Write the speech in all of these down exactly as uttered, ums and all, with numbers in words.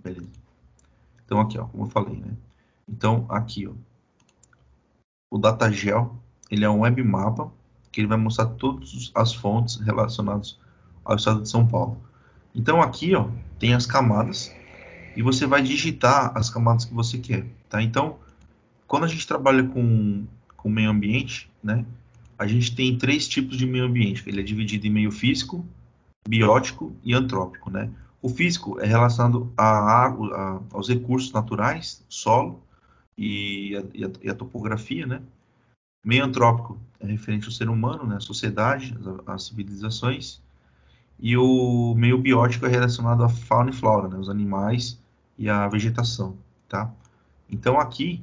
beleza. Então aqui, ó, como eu falei, né? Então aqui, ó, o DataGel, ele é um webmapa que ele vai mostrar todas as fontes relacionadas ao estado de São Paulo. Então aqui, ó, tem as camadas e você vai digitar as camadas que você quer, tá? Então, quando a gente trabalha com com meio ambiente, né? A gente tem três tipos de meio ambiente. Ele é dividido em meio físico, biótico e antrópico, né? O físico é relacionado à água, a, aos recursos naturais, solo e a, e, a, e a, topografia, né? Meio antrópico é referente ao ser humano, né? A sociedade, as, as civilizações. E o meio biótico é relacionado à fauna e flora, né? Os animais e a vegetação, tá? Então aqui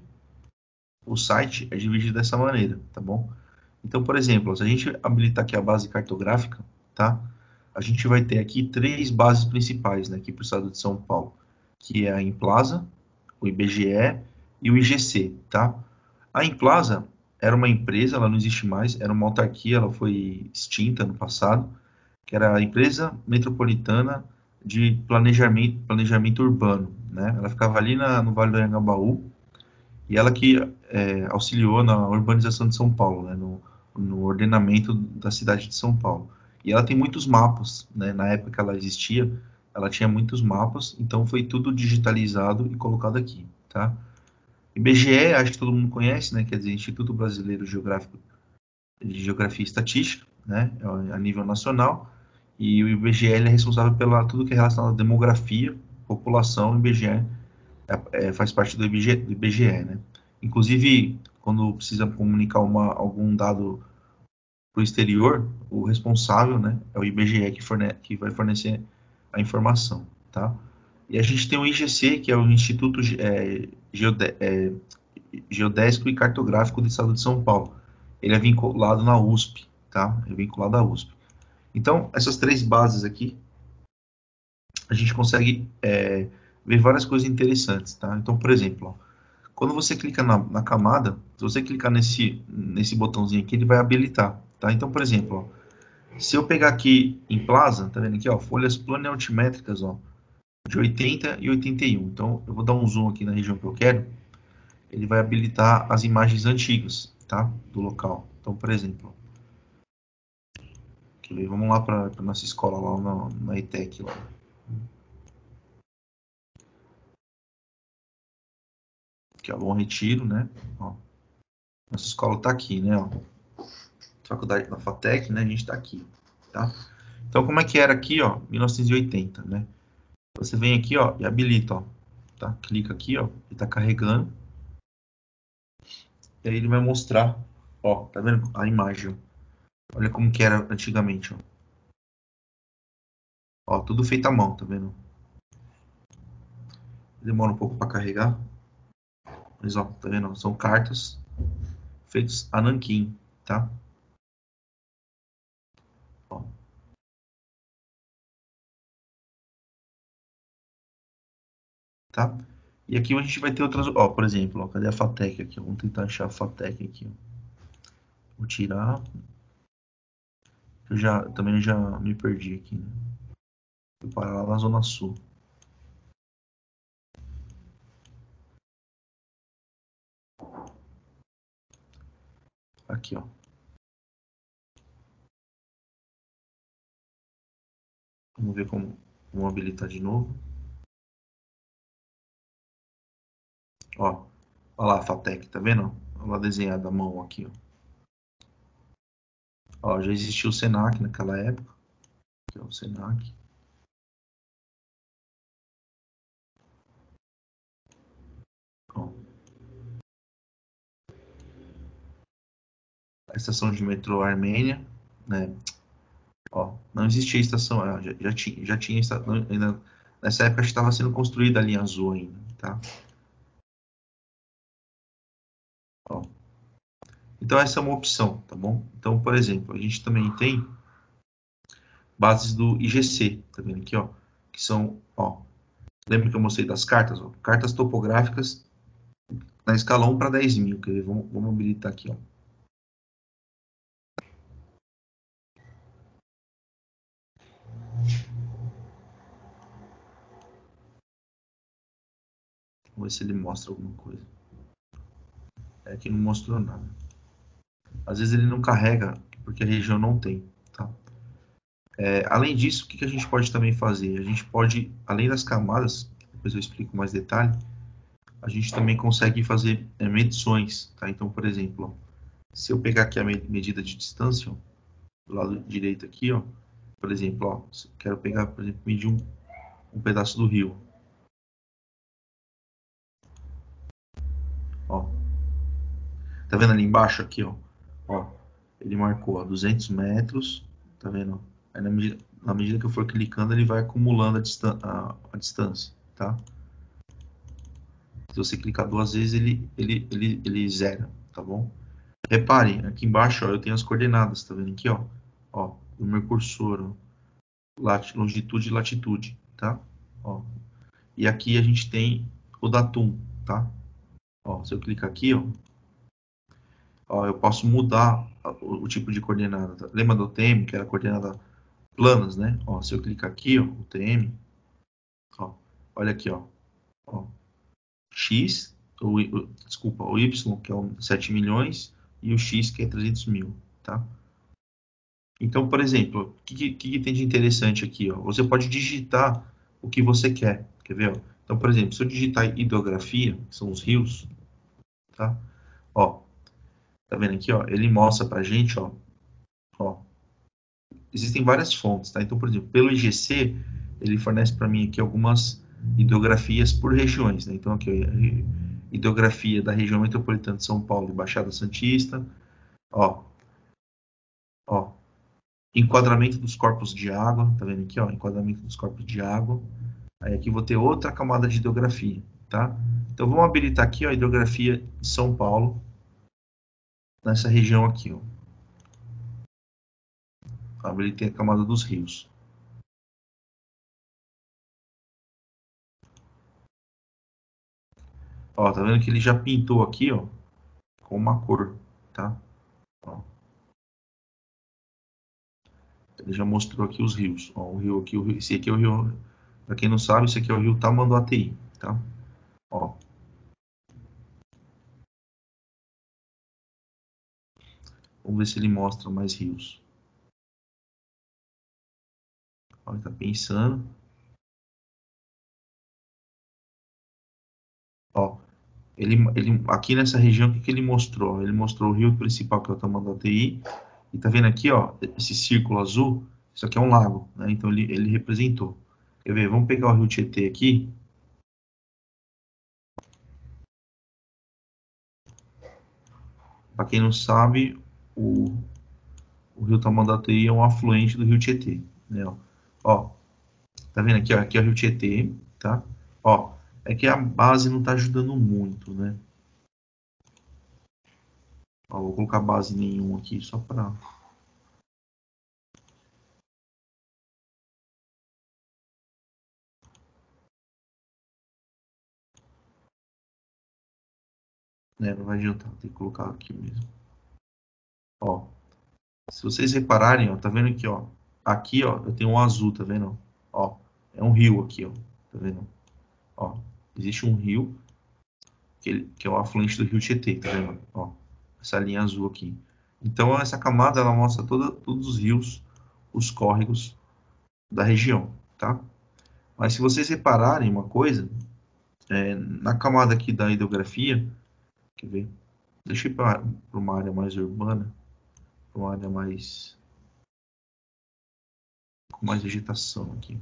o site é dividido dessa maneira, tá bom? Então, por exemplo, se a gente habilitar aqui a base cartográfica, tá? A gente vai ter aqui três bases principais, né, aqui para o estado de São Paulo, que é a Implaza, o I B G E e o I G C, tá? A Implaza era uma empresa, ela não existe mais, era uma autarquia, ela foi extinta no passado, que era a Empresa Metropolitana de Planejamento, Planejamento Urbano, né? Ela ficava ali na, no Vale do Anhangabaú, e ela que é, auxiliou na urbanização de São Paulo, né, no, no ordenamento da cidade de São Paulo. E ela tem muitos mapas, né, na época que ela existia, ela tinha muitos mapas, então foi tudo digitalizado e colocado aqui, tá? I B G E, acho que todo mundo conhece, né, quer dizer, Instituto Brasileiro Geográfico, de Geografia e Estatística, né, a nível nacional, e o I B G E é responsável pela tudo que é relacionado à demografia, população. O I B G E é, faz parte do I B G E, do I B G E, né? Inclusive, quando precisa comunicar uma, algum dado para o exterior, o responsável, né, é o I B G E que, forne que vai fornecer a informação, tá? E a gente tem o I G C, que é o Instituto é, Geodé é, Geodésico e Cartográfico do Estado de São Paulo. Ele é vinculado na U S P, tá? É vinculado à U S P. Então, essas três bases aqui, a gente consegue é, ver várias coisas interessantes, tá? Então, por exemplo, ó, quando você clica na, na camada, se você clicar nesse, nesse botãozinho aqui, ele vai habilitar, tá? Então, por exemplo, ó, se eu pegar aqui em Plaza, tá vendo aqui, ó, folhas planialtimétricas, ó, de oitenta e oitenta e um. Então, eu vou dar um zoom aqui na região que eu quero, ele vai habilitar as imagens antigas, tá? Do local. Então, por exemplo, okay, vamos lá para a nossa escola lá na, na E T E C lá. Que é o Bom Retiro, né? Ó, nossa escola está aqui, né? Ó, faculdade da FATEC, né? A gente está aqui, tá? Então, como é que era aqui, ó, mil novecentos e oitenta, né? Você vem aqui, ó, e habilita, ó, tá? Clica aqui, ó, ele tá carregando. E aí ele vai mostrar, ó, tá vendo a imagem? Olha como que era antigamente, ó. Ó, tudo feito à mão, tá vendo? Demora um pouco para carregar. Mas, ó, tá vendo? São cartas feitas a nanquim, tá? Ó. Tá? E aqui a gente vai ter outras, ó, por exemplo, ó, cadê a FATEC aqui? Vamos tentar achar a FATEC aqui, ó. Vou tirar. Eu já, também já me perdi aqui, né? Fui parar lá na Zona Sul. Aqui, ó. Vamos ver como, como habilitar de novo. Ó, olha lá a FATEC, tá vendo? Olha lá desenhada a mão aqui, ó. Ó, já existiu o SENAC naquela época. Aqui, ó, o SENAC. Ó. A estação de metrô Armênia, né? Ó, não existia estação, já, já tinha, já tinha estação, ainda, nessa época estava sendo construída a linha azul ainda, tá? Ó. Então essa é uma opção, tá bom? Então, por exemplo, a gente também tem bases do I G C, tá vendo aqui, ó? Que são, ó, lembra que eu mostrei das cartas? Ó? Cartas topográficas na escala um para dez mil, quer ver? Vamos, vamos habilitar aqui, ó. Vamos ver se ele mostra alguma coisa. É que não mostrou nada. Às vezes ele não carrega, porque a região não tem, tá? É, além disso, o que a gente pode também fazer? A gente pode, além das camadas, depois eu explico mais detalhe, a gente também consegue fazer é, medições, tá? Então, por exemplo, ó, se eu pegar aqui a medida de distância, ó, do lado direito aqui, ó, por exemplo, ó, se eu quero pegar, por exemplo, medir um, um pedaço do rio. Ó, tá vendo ali embaixo aqui, ó? Ó, ele marcou, ó, duzentos metros, tá vendo? Aí na medida, na medida que eu for clicando, ele vai acumulando a, distan a, a distância, tá? Se você clicar duas vezes, ele, ele, ele, ele zera, tá bom? Reparem, aqui embaixo, ó, eu tenho as coordenadas, tá vendo aqui, ó? Ó, o meu cursor, ó, lat, longitude e latitude, tá? Ó, e aqui a gente tem o datum, tá? Ó, se eu clicar aqui, ó, ó, eu posso mudar o, o tipo de coordenada. Tá? Lembra do T M, que era coordenada planas, né? Ó, se eu clicar aqui, ó, o T M, ó, olha aqui, ó, ó X, o, o, desculpa, o Y, que é um sete milhões, e o X, que é trezentos mil, tá? Então, por exemplo, o que, que, que tem de interessante aqui, ó? Você pode digitar o que você quer, quer ver? Ó? Então, por exemplo, se eu digitar hidrografia, que são os rios, tá? Ó, tá vendo aqui, ó? Ele mostra pra gente, ó, ó, existem várias fontes, tá? Então, por exemplo, pelo I G C, ele fornece para mim aqui algumas hidrografias por regiões, né? Então, aqui, ó, hidrografia da região metropolitana de São Paulo e Baixada Santista, ó, ó, enquadramento dos corpos de água, tá vendo aqui, ó, enquadramento dos corpos de água. Aí aqui vou ter outra camada de hidrografia, tá? Então, vamos habilitar aqui, ó, a hidrografia de São Paulo, nessa região aqui, ó. Habilitei a camada dos rios. Ó, tá vendo que ele já pintou aqui, ó, com uma cor, tá? Ó. Ele já mostrou aqui os rios. Ó, o rio aqui, o rio, esse aqui é o rio, para quem não sabe, esse aqui é o rio Tamanduateí, tá? Ó. Vamos ver se ele mostra mais rios. Ó, ele tá pensando. Ó, ele, ele, aqui nessa região, o que, que ele mostrou? Ele mostrou o rio principal, que é o Tamanduateí. E tá vendo aqui, ó, esse círculo azul? Isso aqui é um lago, né? Então ele, ele representou. Quer ver? Vamos pegar o rio Tietê aqui. Para quem não sabe, o, o rio Tamanduateí é um afluente do rio Tietê, né? Ó, ó, tá vendo aqui, ó? Aqui é o rio Tietê, tá? Ó, é que a base não tá ajudando muito, né? Ó, vou colocar base nenhuma aqui só para né, não vai adiantar, tem que colocar aqui mesmo. Ó, se vocês repararem, ó, tá vendo aqui, ó? Aqui, ó, eu tenho um azul, tá vendo? Ó, é um rio aqui, ó, tá vendo? Ó, existe um rio que, ele, que é o afluente do rio Tietê, tá vendo? Ó, essa linha azul aqui. Então, essa camada, ela mostra toda, todos os rios, os córregos da região, tá? Mas se vocês repararem uma coisa, é, na camada aqui da hidrografia, quer ver? Deixa eu ir para uma área mais urbana, para uma área mais com mais vegetação aqui.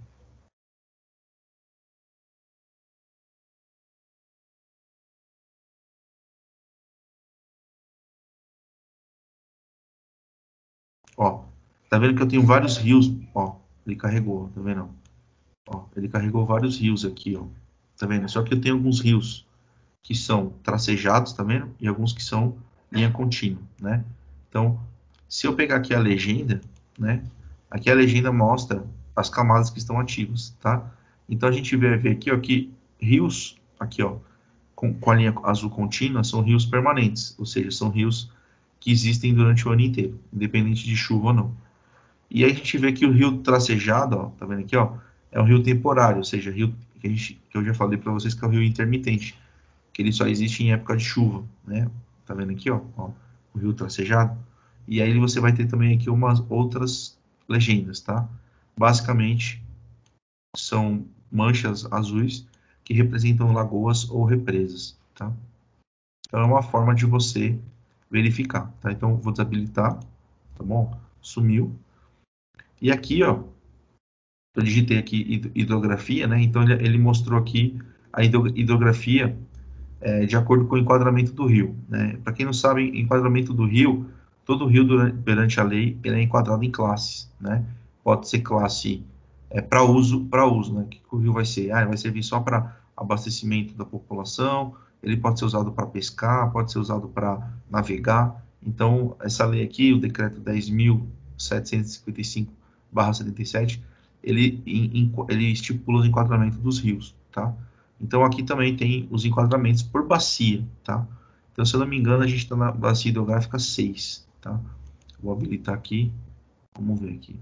Ó, tá vendo que eu tenho vários rios? Ó, ele carregou, tá vendo? Ó, ele carregou vários rios aqui, ó. Tá vendo? Só que eu tenho alguns rios que são tracejados, tá vendo? E alguns que são linha contínua, né? Então, se eu pegar aqui a legenda, né? Aqui a legenda mostra as camadas que estão ativas, tá? Então a gente vai ver aqui, ó, que rios, aqui, ó, com, com a linha azul contínua, são rios permanentes, ou seja, são rios que existem durante o ano inteiro, independente de chuva ou não. E aí a gente vê que o rio tracejado, ó, tá vendo aqui, ó, é um rio temporário, ou seja, rio que, a gente, que eu já falei para vocês que é o rio intermitente. que ele só existe em época de chuva, né? Tá vendo aqui, ó, ó o rio tracejado? E aí você vai ter também aqui umas outras legendas, tá? Basicamente, são manchas azuis que representam lagoas ou represas, tá? Então, é uma forma de você verificar, tá? Então, vou desabilitar, tá bom? Sumiu. E aqui, ó, eu digitei aqui hidrografia, né? Então, ele, ele mostrou aqui a hidrografia é, de acordo com o enquadramento do rio, né? Para quem não sabe, enquadramento do rio, todo rio durante, perante a lei, ele é enquadrado em classes, né? Pode ser classe é, para uso, para uso, né? O que, que o rio vai ser? Ah, ele vai servir só para abastecimento da população, ele pode ser usado para pescar, pode ser usado para navegar. Então, essa lei aqui, o decreto dez mil setecentos e cinquenta e cinco barra setenta e sete, ele, ele estipula o enquadramento dos rios, tá? Então, aqui também tem os enquadramentos por bacia, tá? Então, se eu não me engano, a gente está na bacia hidrográfica seis, tá? Vou habilitar aqui, vamos ver aqui.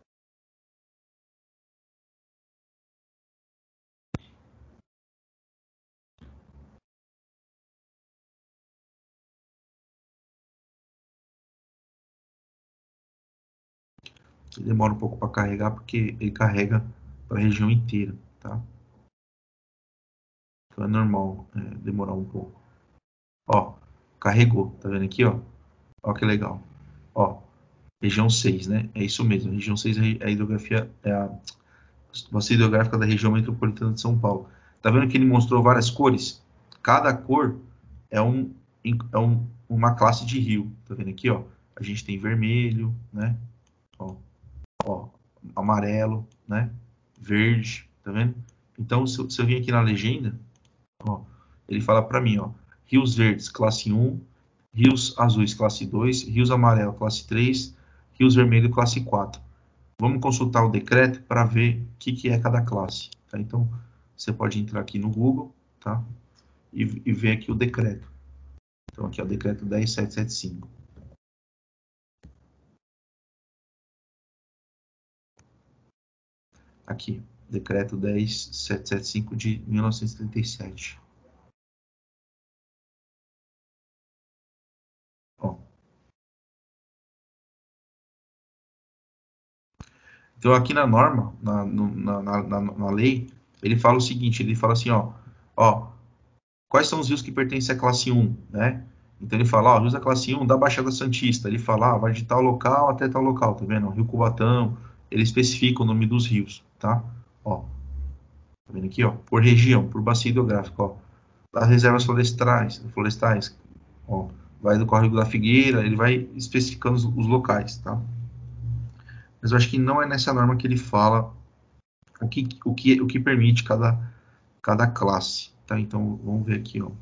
Ele demora um pouco para carregar, porque ele carrega para a região inteira, tá? Então, é normal é, demorar um pouco. Ó, carregou, tá vendo aqui, ó? Ó que legal. Ó, região seis, né? É isso mesmo, região seis é a hidrografia, é a bacia hidrográfica da região metropolitana de São Paulo. Tá vendo que ele mostrou várias cores? Cada cor é, um, é um, uma classe de rio. Tá vendo aqui, ó? A gente tem vermelho, né? Ó, ó, amarelo, né? Verde, tá vendo? Então, se, se eu vir aqui na legenda, ó, ele fala para mim, ó, rios verdes, classe um, rios azuis, classe dois, rios amarelos, classe três, rios vermelhos, classe quatro. Vamos consultar o decreto para ver o que, que é cada classe. Tá? Então, você pode entrar aqui no Google, tá? E, e ver aqui o decreto. Então, aqui é o decreto dez mil setecentos e setenta e cinco. Aqui, decreto dez mil setecentos e setenta e cinco de mil novecentos e trinta e sete. Ó. Então, aqui na norma, na, na, na, na, na lei, ele fala o seguinte, ele fala assim, ó, ó, quais são os rios que pertencem à classe um, né? Então ele fala, ó, rios da classe um da Baixada Santista. Ele fala, ah, vai de tal local até tal local, tá vendo? Rio Cubatão, ele especifica o nome dos rios, tá? Ó, tá vendo aqui, ó, por região, por bacia hidrográfica, ó. Das reservas florestais, florestais, ó, vai do córrego da Figueira, ele vai especificando os, os locais, tá? Mas eu acho que não é nessa norma que ele fala o que, o que, o que permite cada, cada classe, tá? Então, vamos ver aqui, ó.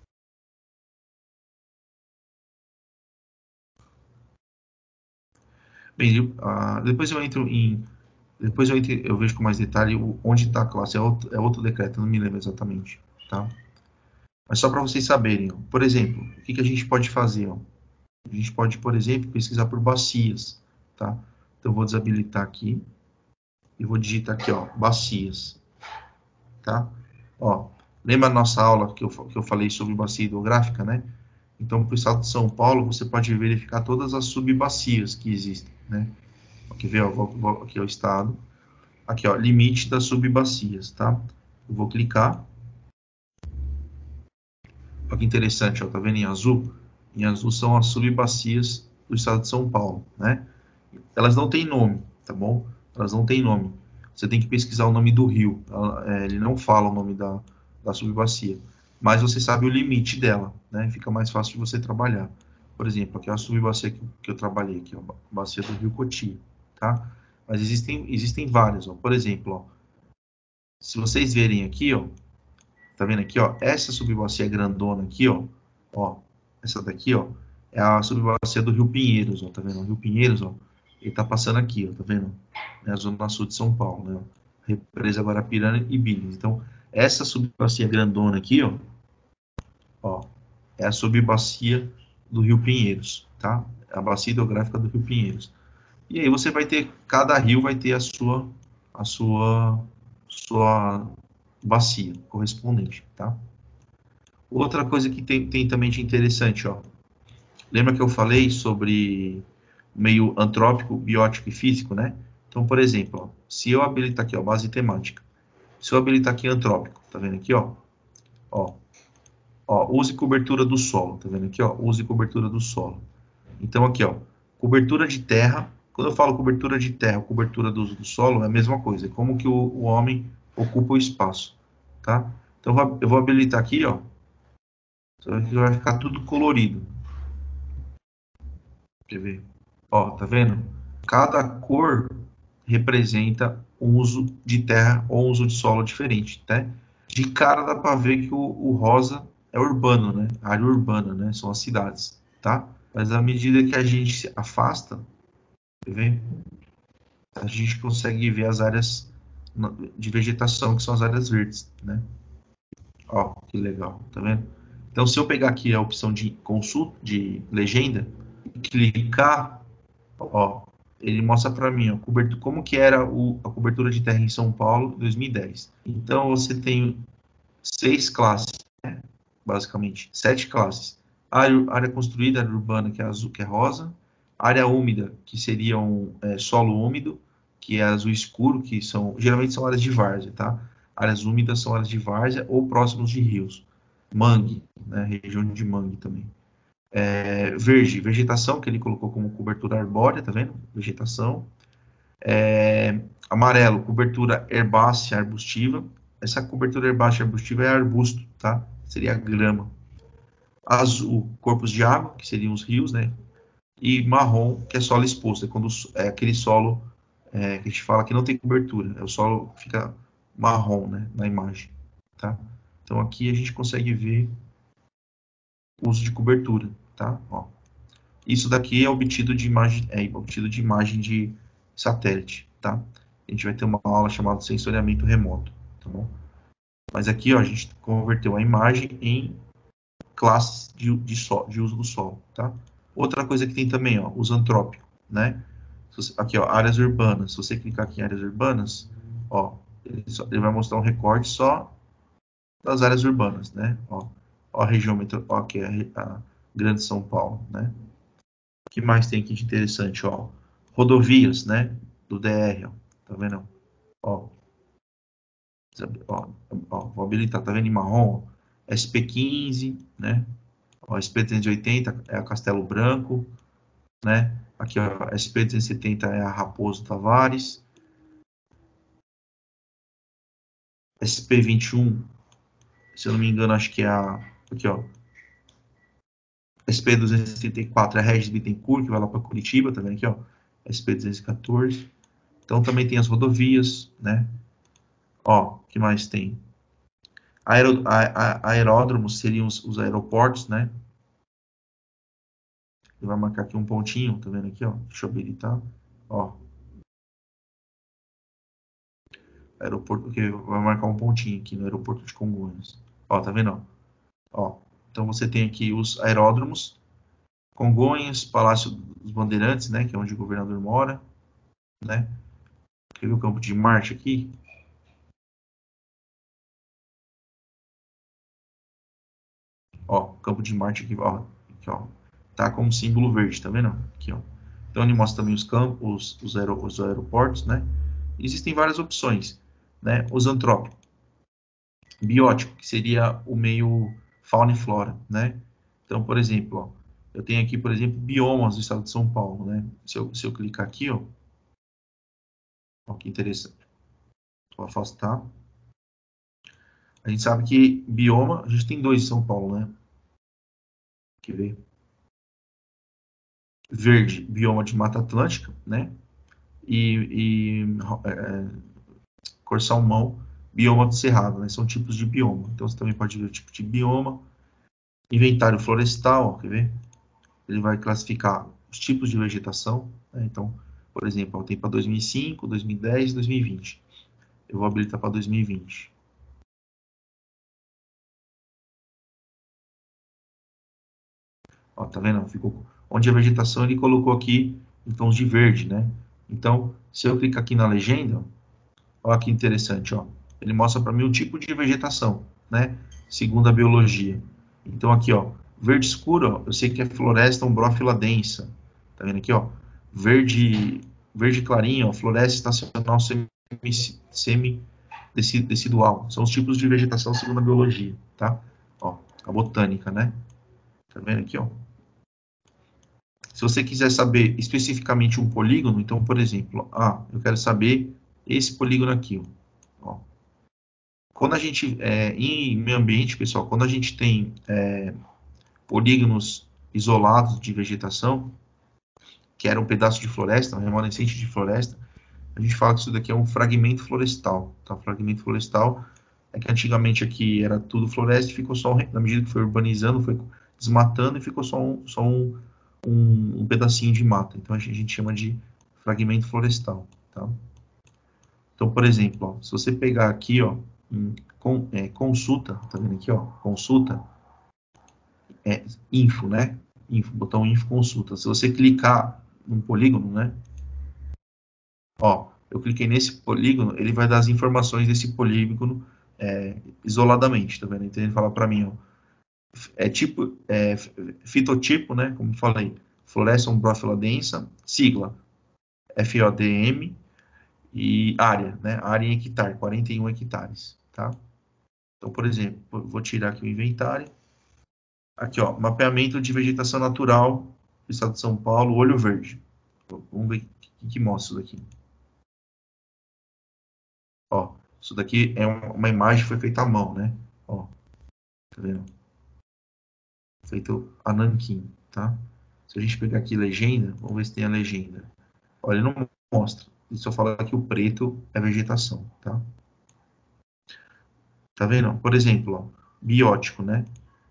Bem, uh, depois eu entro em... Depois eu, entro, eu vejo com mais detalhe onde está a classe. É outro, é outro decreto, não me lembro exatamente, tá? Mas só para vocês saberem, ó. Por exemplo, o que, que a gente pode fazer, ó? A gente pode, por exemplo, pesquisar por bacias, tá? Então, eu vou desabilitar aqui e vou digitar aqui, ó, bacias, tá? Ó, lembra a nossa aula que eu, que eu falei sobre bacia hidrográfica, né? Então, para o estado de São Paulo, você pode verificar todas as subbacias que existem, né? Aqui, vê, ó, vou, vou, aqui é o estado. Aqui, ó, limite das subbacias, tá? Eu vou clicar. Olha que interessante, ó, tá vendo em azul? Em azul são as subbacias do estado de São Paulo, né? Elas não têm nome, tá bom? Elas não têm nome. Você tem que pesquisar o nome do rio. É, ele não fala o nome da, da subbacia. Mas você sabe o limite dela, né? Fica mais fácil de você trabalhar. Por exemplo, aqui é a subbacia que, que eu trabalhei, aqui, ó, a bacia do rio Cotia, tá? Mas existem, existem várias, ó. Por exemplo, ó, se vocês verem aqui, ó, tá vendo aqui, ó, essa subbacia grandona aqui, ó, ó, essa daqui, ó, é a subbacia do Rio Pinheiros, ó, tá vendo? O Rio Pinheiros, ó, ele tá passando aqui, ó, tá vendo? É a zona sul de São Paulo, né? Represa Guarapirana e Billings. Então, essa subbacia grandona aqui, ó, ó, é a subbacia do Rio Pinheiros, tá? É a bacia hidrográfica do Rio Pinheiros. E aí você vai ter, cada rio vai ter a sua, a sua, sua bacia correspondente, tá? Outra coisa que tem, tem também de interessante, ó. Lembra que eu falei sobre meio antrópico, biótico e físico, né? Então, por exemplo, ó, se eu habilitar aqui, ó, base temática. Se eu habilitar aqui antrópico, tá vendo aqui, ó? Ó, ó, use cobertura do solo, tá vendo aqui, ó? Use cobertura do solo. Então, aqui, ó, cobertura de terra. Quando eu falo cobertura de terra, cobertura do, do solo, é a mesma coisa. É como que o, o homem ocupa o espaço, tá? Então, eu vou habilitar aqui, ó. Vai ficar tudo colorido. Quer ver? Ó, tá vendo? Cada cor representa um uso de terra ou um uso de solo diferente, tá? De cara dá para ver que o, o rosa é urbano, né? A área urbana, né? São as cidades, tá? Mas à medida que a gente se afasta, quer ver? A gente consegue ver as áreas de vegetação, que são as áreas verdes, né? Ó, que legal, tá vendo? Então, se eu pegar aqui a opção de consulta, de legenda, e clicar, ó, ele mostra para mim, ó, cobertura, como que era o, a cobertura de terra em São Paulo em dois mil e dez. Então, você tem seis classes, né? Basicamente, sete classes. Área, área construída, área urbana, que é azul, que é rosa. Área úmida, que seria um é, solo úmido, que é azul escuro, que são geralmente são áreas de várzea, tá? Áreas úmidas são áreas de várzea ou próximos de rios. Mangue, né? Região de mangue também. É, verde, vegetação, que ele colocou como cobertura arbórea, tá vendo? Vegetação. É, amarelo, cobertura herbácea arbustiva. Essa cobertura herbácea arbustiva é arbusto, tá? Seria grama. Azul, corpos de água, que seriam os rios, né? E marrom, que é solo exposto, é, quando, é aquele solo é, que a gente fala que não tem cobertura, é o solo que fica marrom, né, na imagem, tá? Então aqui a gente consegue ver o uso de cobertura, tá? Ó. Isso daqui é obtido de imagem, é obtido de imagem de satélite, tá? A gente vai ter uma aula chamada sensoriamento remoto, tá bom? Mas aqui, ó, a gente converteu a imagem em classes de, de, so, de uso do solo, tá? Outra coisa que tem também, ó, uso antrópico, né? Aqui, ó, áreas urbanas. Se você clicar aqui em áreas urbanas, ó, ele, só, ele vai mostrar um recorte só das áreas urbanas, né? Ó, ó a região metro, ó, aqui é a, a Grande São Paulo, né? O que mais tem aqui de interessante, ó? Rodovias, né? Do D R, ó. Tá vendo? Ó, ó, ó vou habilitar, tá vendo em marrom? S P quinze, né? Ó, S P trezentos e oitenta é a Castelo Branco, né? Aqui, ó, S P duzentos e setenta é a Raposo Tavares. S P vinte e um, se eu não me engano, acho que é a... Aqui, ó. S P duzentos e setenta e quatro é a Regis Bittencourt, que vai lá para Curitiba, tá vendo aqui, ó? S P duzentos e quatorze. Então, também tem as rodovias, né? Ó, o que mais tem? Aero, a, a, aeródromos seriam os, os aeroportos, né? Ele vai marcar aqui um pontinho, tá vendo aqui, ó? Deixa eu habilitar. Ó. Aeroporto, que vai marcar um pontinho aqui no aeroporto de Congonhas. Ó, tá vendo? Ó. Então você tem aqui os aeródromos, Congonhas, Palácio dos Bandeirantes, né? Que é onde o governador mora, né? Quer ver o campo de Marte aqui? Ó, campo de Marte aqui, ó. Aqui, ó. Tá como símbolo verde, tá vendo? Aqui, ó. Então ele mostra também os campos, os, aer os aeroportos, né? Existem várias opções, né? Os antrópicos, biótico, que seria o meio fauna e flora, né? Então, por exemplo, ó, eu tenho aqui, por exemplo, biomas do estado de São Paulo, né? Se eu, se eu clicar aqui, ó, ó, que interessante. Vou afastar. A gente sabe que bioma, a gente tem dois em São Paulo, né? Quer ver? Verde, bioma de Mata Atlântica, né? E, e é, cor salmão, bioma do Cerrado, né? São tipos de bioma. Então você também pode ver o tipo de bioma. Inventário florestal, ó, quer ver? Ele vai classificar os tipos de vegetação, né? Então, por exemplo, ó, tem para dois mil e cinco, dois mil e dez e dois mil e vinte. Eu vou habilitar para dois mil e vinte. Ó, tá vendo? Ficou onde a vegetação ele colocou aqui em tons de verde, né? Então, se eu clicar aqui na legenda, olha que interessante, ó. Ele mostra para mim o tipo de vegetação, né? Segundo a biologia. Então aqui, ó, verde escuro, ó, eu sei que é floresta umbrófila densa. Tá vendo aqui, ó? Verde, verde clarinho, ó, floresta estacional semi, semi decidual. São os tipos de vegetação segundo a biologia, tá? Ó, a botânica, né? Tá vendo aqui, ó? Se você quiser saber especificamente um polígono, então, por exemplo, ah, eu quero saber esse polígono aqui, ó. Quando a gente, é, em meio ambiente, pessoal, quando a gente tem é, polígonos isolados de vegetação, que era um pedaço de floresta, um remanescente de floresta, a gente fala que isso daqui é um fragmento florestal, tá? Fragmento florestal é que antigamente aqui era tudo floresta e ficou só, na medida que foi urbanizando, foi desmatando e ficou só um, só um, um, um pedacinho de mata. Então a gente, a gente chama de fragmento florestal, tá? Então, por exemplo, ó, se você pegar aqui, ó, em, com, é, consulta, tá vendo aqui, ó, consulta, é, info, né? Info, botão info consulta. Se você clicar num polígono, né? Ó, eu cliquei nesse polígono, ele vai dar as informações desse polígono é, isoladamente, tá vendo? Então ele fala para mim, ó, é tipo, é, fitotipo, né? Como falei, floresta umbrófila densa, sigla F O D M e área, né? Área em hectare, quarenta e um hectares, tá? Então, por exemplo, vou tirar aqui o inventário. Aqui, ó, mapeamento de vegetação natural do estado de São Paulo, olho verde. Vamos ver o que, que mostra isso daqui. Ó, isso daqui é uma imagem que foi feita à mão, né? Ó, tá vendo? Feito a nanquim, tá? Se a gente pegar aqui legenda, vamos ver se tem a legenda. Olha, ele não mostra. Ele só fala que o preto é vegetação, tá? Tá vendo? Por exemplo, ó, biótico, né?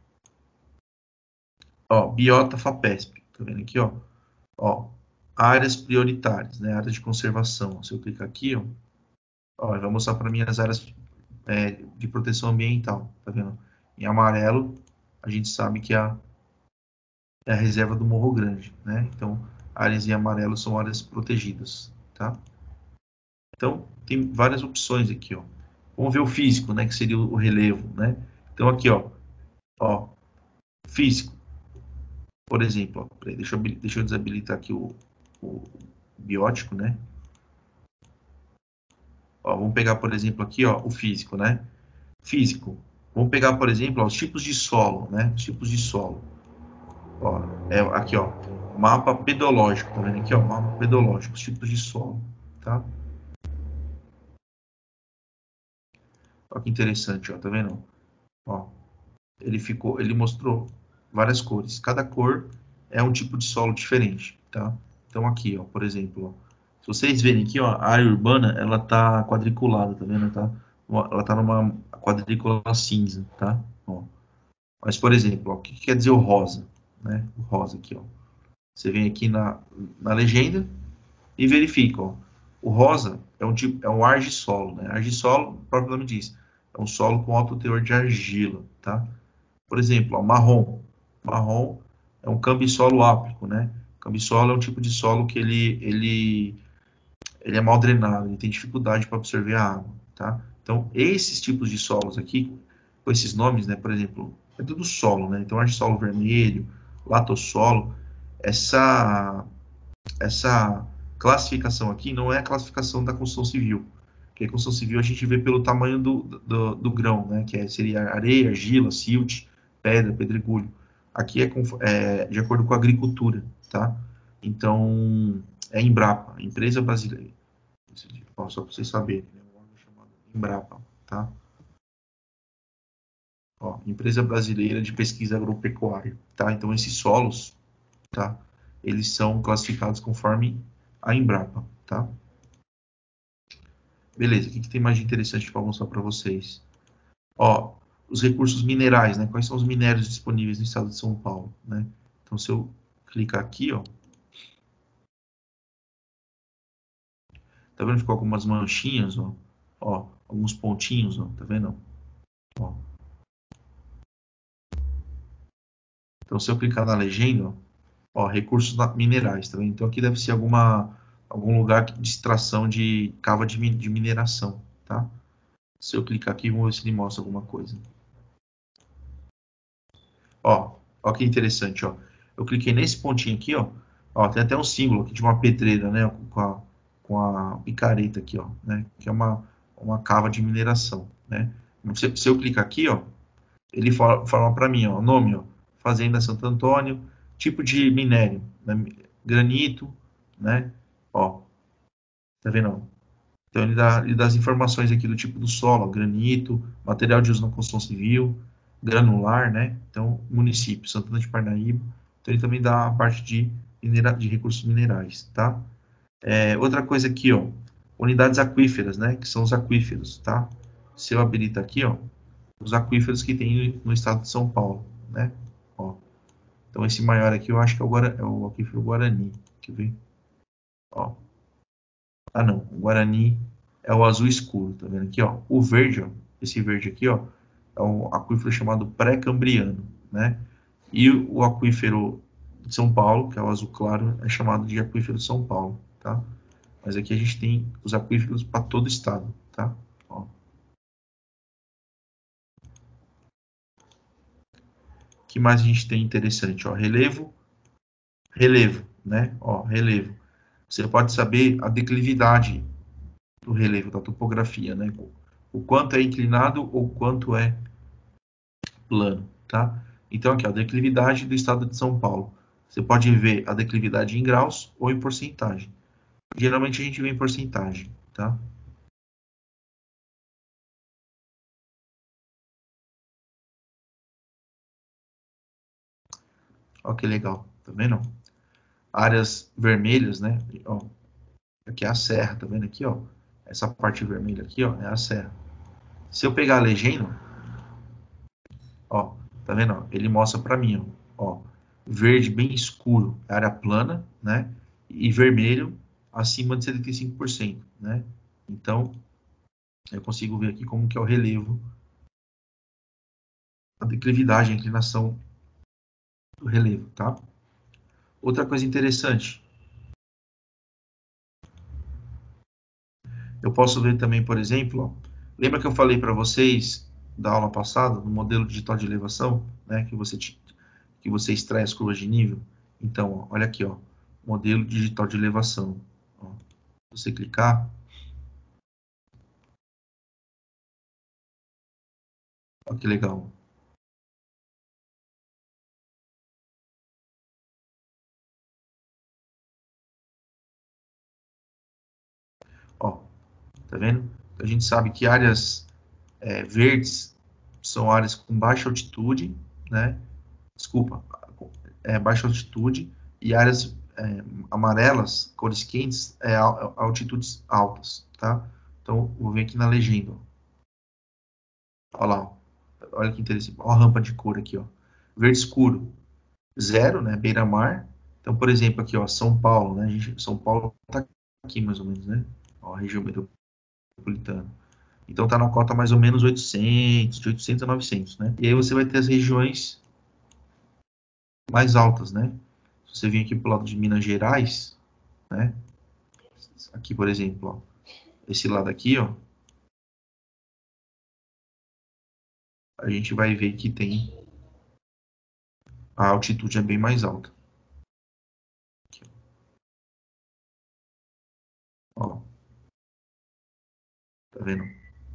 Ó, biota FAPESP. Tá vendo aqui, ó? Ó, áreas prioritárias, né? Áreas de conservação. Se eu clicar aqui, ó, ó vai mostrar para mim as áreas é, de proteção ambiental, tá vendo? Em amarelo, a gente sabe que a, é a reserva do Morro Grande, né? Então, áreas em amarelo são áreas protegidas, tá? Então, tem várias opções aqui, ó. Vamos ver o físico, né? Que seria o relevo, né? Então, aqui, ó, ó físico, por exemplo, ó, deixa, eu, deixa eu desabilitar aqui o, o biótico, né? Ó, vamos pegar, por exemplo, aqui, ó, o físico, né? Físico. Vamos pegar, por exemplo, ó, os tipos de solo, né? Os tipos de solo. Ó, é, aqui, ó, mapa pedológico, tá vendo aqui, ó, mapa pedológico, os tipos de solo, tá? Olha que interessante, ó, tá vendo? Ó, ele ficou, ele mostrou várias cores. Cada cor é um tipo de solo diferente, tá? Então aqui, ó, por exemplo, ó, se vocês verem aqui, ó, a área urbana, ela tá quadriculada, tá vendo? Tá, ela tá numa quadrícula cinza, tá? Ó. Mas, por exemplo, ó, o que quer dizer o rosa, né? O rosa aqui, ó. Você vem aqui na, na legenda e verifica, ó. O rosa é um tipo, é um argissolo, né? Argissolo, o próprio nome diz, é um solo com alto teor de argila, tá? Por exemplo, ó, marrom. Marrom é um cambissolo áplico, né? Cambissolo é um tipo de solo que ele, ele, ele é mal drenado, ele tem dificuldade para absorver a água, tá? Então, esses tipos de solos aqui, com esses nomes, né? Por exemplo, é tudo solo, né? Então, argissolo vermelho, latossolo, essa essa classificação aqui não é a classificação da construção civil. Porque a construção civil a gente vê pelo tamanho do, do, do grão, né? Que é, seria areia, argila, silt, pedra, pedregulho. Aqui é, é de acordo com a agricultura, tá? Então, é Embrapa, empresa brasileira. Só para vocês saberem, né? Um órgão chamado Embrapa, tá? Ó, empresa brasileira de pesquisa agropecuária, tá? Então, esses solos, tá? Eles são classificados conforme a Embrapa, tá? Beleza, o que, que tem mais de interessante para mostrar para vocês? Ó, os recursos minerais, né? Quais são os minérios disponíveis no estado de São Paulo, né? Então, se eu clicar aqui, ó, tá vendo que ficou algumas manchinhas, ó? Ó, alguns pontinhos, ó, tá vendo? Ó. Então, se eu clicar na legenda, ó, ó recursos minerais, tá vendo? Então, aqui deve ser alguma, algum lugar de extração de cava de, de mineração, tá? Se eu clicar aqui, vamos ver se ele mostra alguma coisa. Ó, ó que interessante, ó. Eu cliquei nesse pontinho aqui, ó. Ó, tem até um símbolo aqui de uma pedreira, né? Com a, com a picareta aqui, ó, né? Que é uma, uma cava de mineração, né? Se, se eu clicar aqui, ó, ele fala, fala para mim, ó, nome, ó, Fazenda Santo Antônio, tipo de minério, né? Granito, né? Ó, tá vendo? Ó? Então ele dá, ele dá as informações aqui do tipo do solo, ó, granito, material de uso na construção civil, granular, né? Então, município, Santana de Parnaíba. Então ele também dá a parte de, minera, de recursos minerais, tá? É, outra coisa aqui, ó, unidades aquíferas, né? Que são os aquíferos, tá? Se eu habilitar aqui, ó, os aquíferos que tem no estado de São Paulo, né? Ó, então esse maior aqui eu acho que é o, Guara, é o aquífero Guarani, quer ver? Ó, ah não, o Guarani é o azul escuro, tá vendo aqui, ó? O verde, ó, esse verde aqui, ó, é um aquífero chamado pré-cambriano, né? E o aquífero de São Paulo, que é o azul claro, é chamado de aquífero de São Paulo, tá? Mas aqui a gente tem os aquíferos para todo o estado, tá? Ó. O que mais a gente tem interessante, ó? Relevo, relevo, né? Ó, relevo. Você pode saber a declividade do relevo, da topografia, né? O quanto é inclinado ou quanto é plano, tá? Então aqui, ó, a declividade do estado de São Paulo. Você pode ver a declividade em graus ou em porcentagem. Geralmente a gente vê em porcentagem, tá? Ó que legal, tá vendo? Áreas vermelhas, né? Ó, aqui é a serra, tá vendo aqui, ó? Essa parte vermelha aqui, ó, é a serra. Se eu pegar a legenda, ó, tá vendo? Ó? Ele mostra para mim, ó, ó, verde bem escuro, área plana, né? E vermelho acima de setenta e cinco por cento, né? Então, eu consigo ver aqui como que é o relevo, a declividade, a inclinação do relevo, tá? Outra coisa interessante, eu posso ver também, por exemplo, ó, lembra que eu falei para vocês da aula passada, no modelo digital de elevação, né, que você que você extrai as curvas de nível? Então, ó, olha aqui, ó, modelo digital de elevação. Ó, você clicar, ó, que legal. Ó, tá vendo? A gente sabe que áreas é, verdes são áreas com baixa altitude, né? Desculpa, é, baixa altitude, e áreas é, amarelas, cores quentes, é, altitudes altas, tá? Então, vou ver aqui na legenda. Olha lá, ó. Olha que interessante. Olha a rampa de cor aqui, ó. Verde escuro, zero, né? Beira-mar. Então, por exemplo, aqui, ó, São Paulo, né? A gente, São Paulo tá aqui mais ou menos, né? Ó, a região metropolitana. Então, tá na cota mais ou menos oitocentos, de oitocentos a novecentos, né? E aí você vai ter as regiões mais altas, né? Se você vir aqui pro lado de Minas Gerais, né? Aqui, por exemplo, ó, esse lado aqui, ó, a gente vai ver que tem a altitude é bem mais alta. Aqui, ó, tá vendo?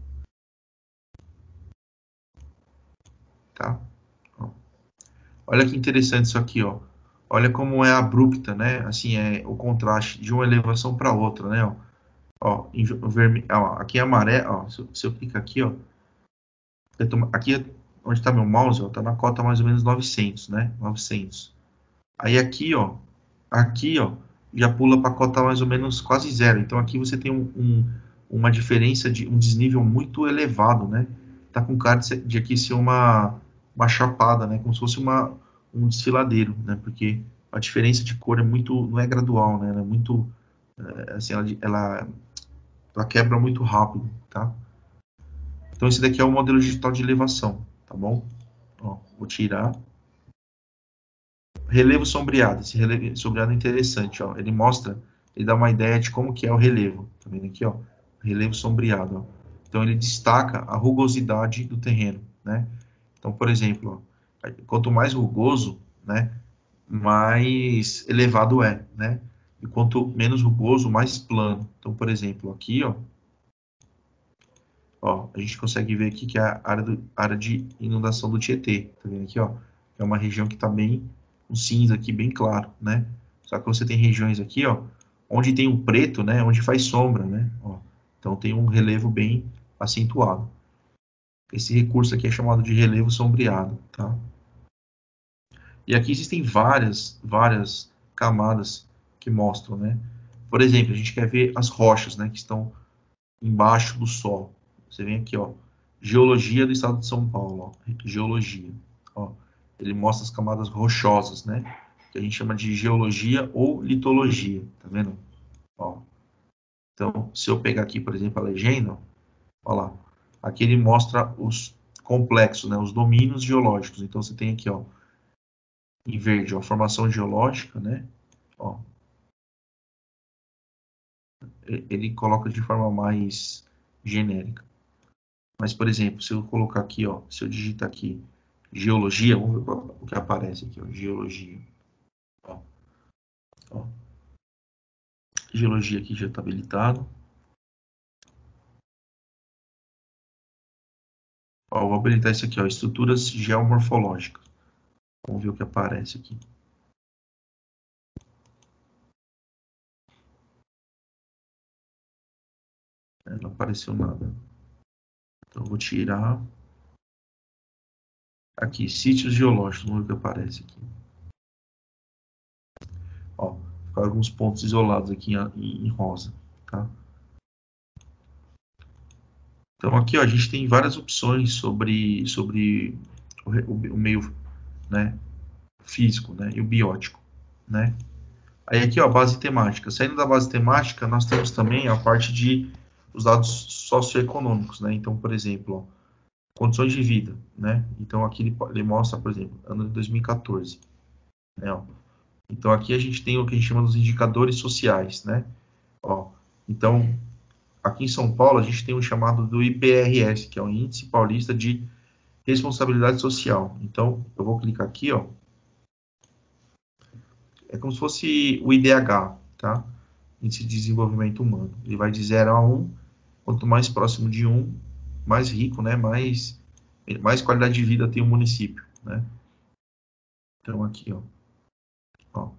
Tá? Ó. Olha que interessante isso aqui, ó. Olha como é abrupta, né? Assim, é o contraste de uma elevação para outra, né? Ó, ó, em vermelho, ó, aqui é amarelo, ó. Se eu, se eu clicar aqui, ó, aqui é onde está meu mouse, ó, tá na cota mais ou menos novecentos, né? novecentos. Aí aqui, ó, aqui, ó, já pula para a cota mais ou menos quase zero. Então aqui você tem um, um, uma diferença de um desnível muito elevado, né? Tá com cara de, de aqui ser uma, uma chapada, né? Como se fosse uma, um desfiladeiro, né? Porque a diferença de cor é muito, não é gradual, né? Ela é muito, é, assim, ela, ela, ela quebra muito rápido, tá? Então esse daqui é o modelo digital de elevação, tá bom? Ó, vou tirar. Relevo sombreado. Esse relevo sombreado é interessante, ó. Ele mostra, ele dá uma ideia de como que é o relevo. Tá vendo aqui, ó? Relevo sombreado, ó. Então ele destaca a rugosidade do terreno, né? Então, por exemplo, ó, Quanto mais rugoso, né, mais elevado é, né? E quanto menos rugoso, mais plano. Então, por exemplo, aqui, ó, ó, a gente consegue ver aqui que é a área, do, área de inundação do Tietê. Tá vendo aqui, ó? É uma região que está bem, um cinza aqui bem claro, né? Só que você tem regiões aqui, ó, onde tem um preto, né? Onde faz sombra, né? Ó, então tem um relevo bem acentuado. Esse recurso aqui é chamado de relevo sombreado, tá? E aqui existem várias, várias camadas que mostram, né? Por exemplo, a gente quer ver as rochas, né, que estão embaixo do solo. Você vem aqui, ó, geologia do estado de São Paulo, ó, geologia. Ó, ele mostra as camadas rochosas, né, que a gente chama de geologia ou litologia, tá vendo? Ó, então, se eu pegar aqui, por exemplo, a legenda, ó lá, aqui ele mostra os complexos, né, os domínios geológicos. Então, você tem aqui, ó, em verde, ó, a formação geológica, né, ó, ele coloca de forma mais genérica. Mas, por exemplo, se eu colocar aqui, ó, se eu digitar aqui geologia, vamos ver o que aparece aqui, ó, geologia. Ó, ó. Geologia aqui já está habilitado. Ó, vou habilitar isso aqui, ó, estruturas geomorfológicas. Vamos ver o que aparece aqui. É, não apareceu nada. Então, eu vou tirar. Aqui, sítios geológicos, vamos ver o que aparece aqui. Ó, ficaram alguns pontos isolados aqui em, em rosa, tá? Então aqui, ó, a gente tem várias opções sobre, sobre o, o, o meio, né, físico, né, e o biótico, né? Aí aqui, ó, base temática. Saindo da base temática, nós temos também a parte de os dados socioeconômicos, né? Então, por exemplo, ó, condições de vida, né? Então aqui ele, ele mostra, por exemplo, ano de dois mil e quatorze, né? Ó. Então aqui a gente tem o que a gente chama dos indicadores sociais, né? Ó, então aqui em São Paulo a gente tem o chamado do I P R S, que é o Índice Paulista de Responsabilidade Social. Então eu vou clicar aqui, ó. É como se fosse o I D H, tá? Índice de Desenvolvimento Humano. Ele vai de zero a um. Quanto mais próximo de um, mais rico, né? Mais, mais qualidade de vida tem o município, né? Então aqui, ó. ó.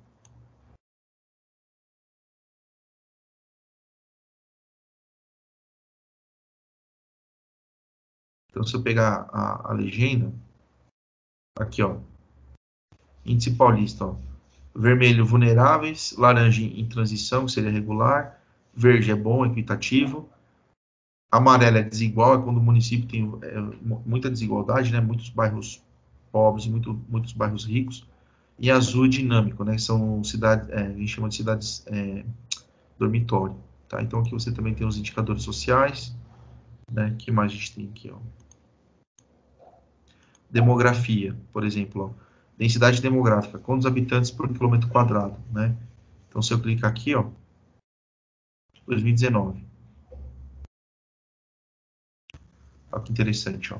Então se eu pegar a, a legenda, aqui, ó. Índice Paulista, ó. Vermelho, vulneráveis. Laranja, em transição, que seria regular. Verde é bom, equitativo. Amarelo é desigual, é quando o município tem é, muita desigualdade, né? Muitos bairros pobres e muito, muitos bairros ricos. E azul dinâmico, né? São cidades, é, a gente chama de cidades é, dormitório, tá? Então aqui você também tem os indicadores sociais, né? Que mais a gente tem aqui, ó? Demografia, por exemplo, ó. Densidade demográfica, quantos habitantes por quilômetro quadrado, né? Então se eu clicar aqui, ó, dois mil e dezenove. Olha que interessante, ó.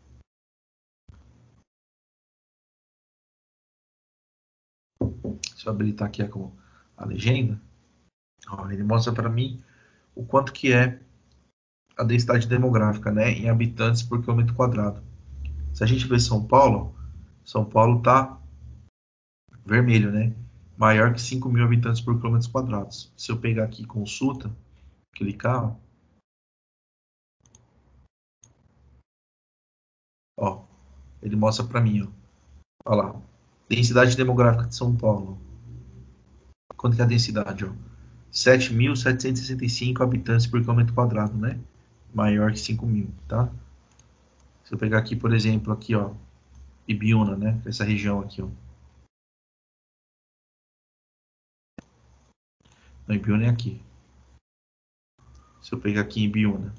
Se eu habilitar aqui a, a legenda, ó, ele mostra para mim o quanto que é a densidade demográfica, né, em habitantes por quilômetro quadrado. Se a gente ver São Paulo, São Paulo tá vermelho, né, maior que cinco mil habitantes por quilômetro quadrado. Se eu pegar aqui consulta, clicar, ó, ó ele mostra para mim, ó, ó lá, densidade demográfica de São Paulo. Quanto que é a densidade, ó? sete mil setecentos e sessenta e cinco habitantes por quilômetro quadrado, né? Maior que cinco mil, tá? Se eu pegar aqui, por exemplo, aqui, ó, Ibiúna, né? Essa região aqui, ó. Não, Ibiúna é aqui. Se eu pegar aqui em Ibiúna.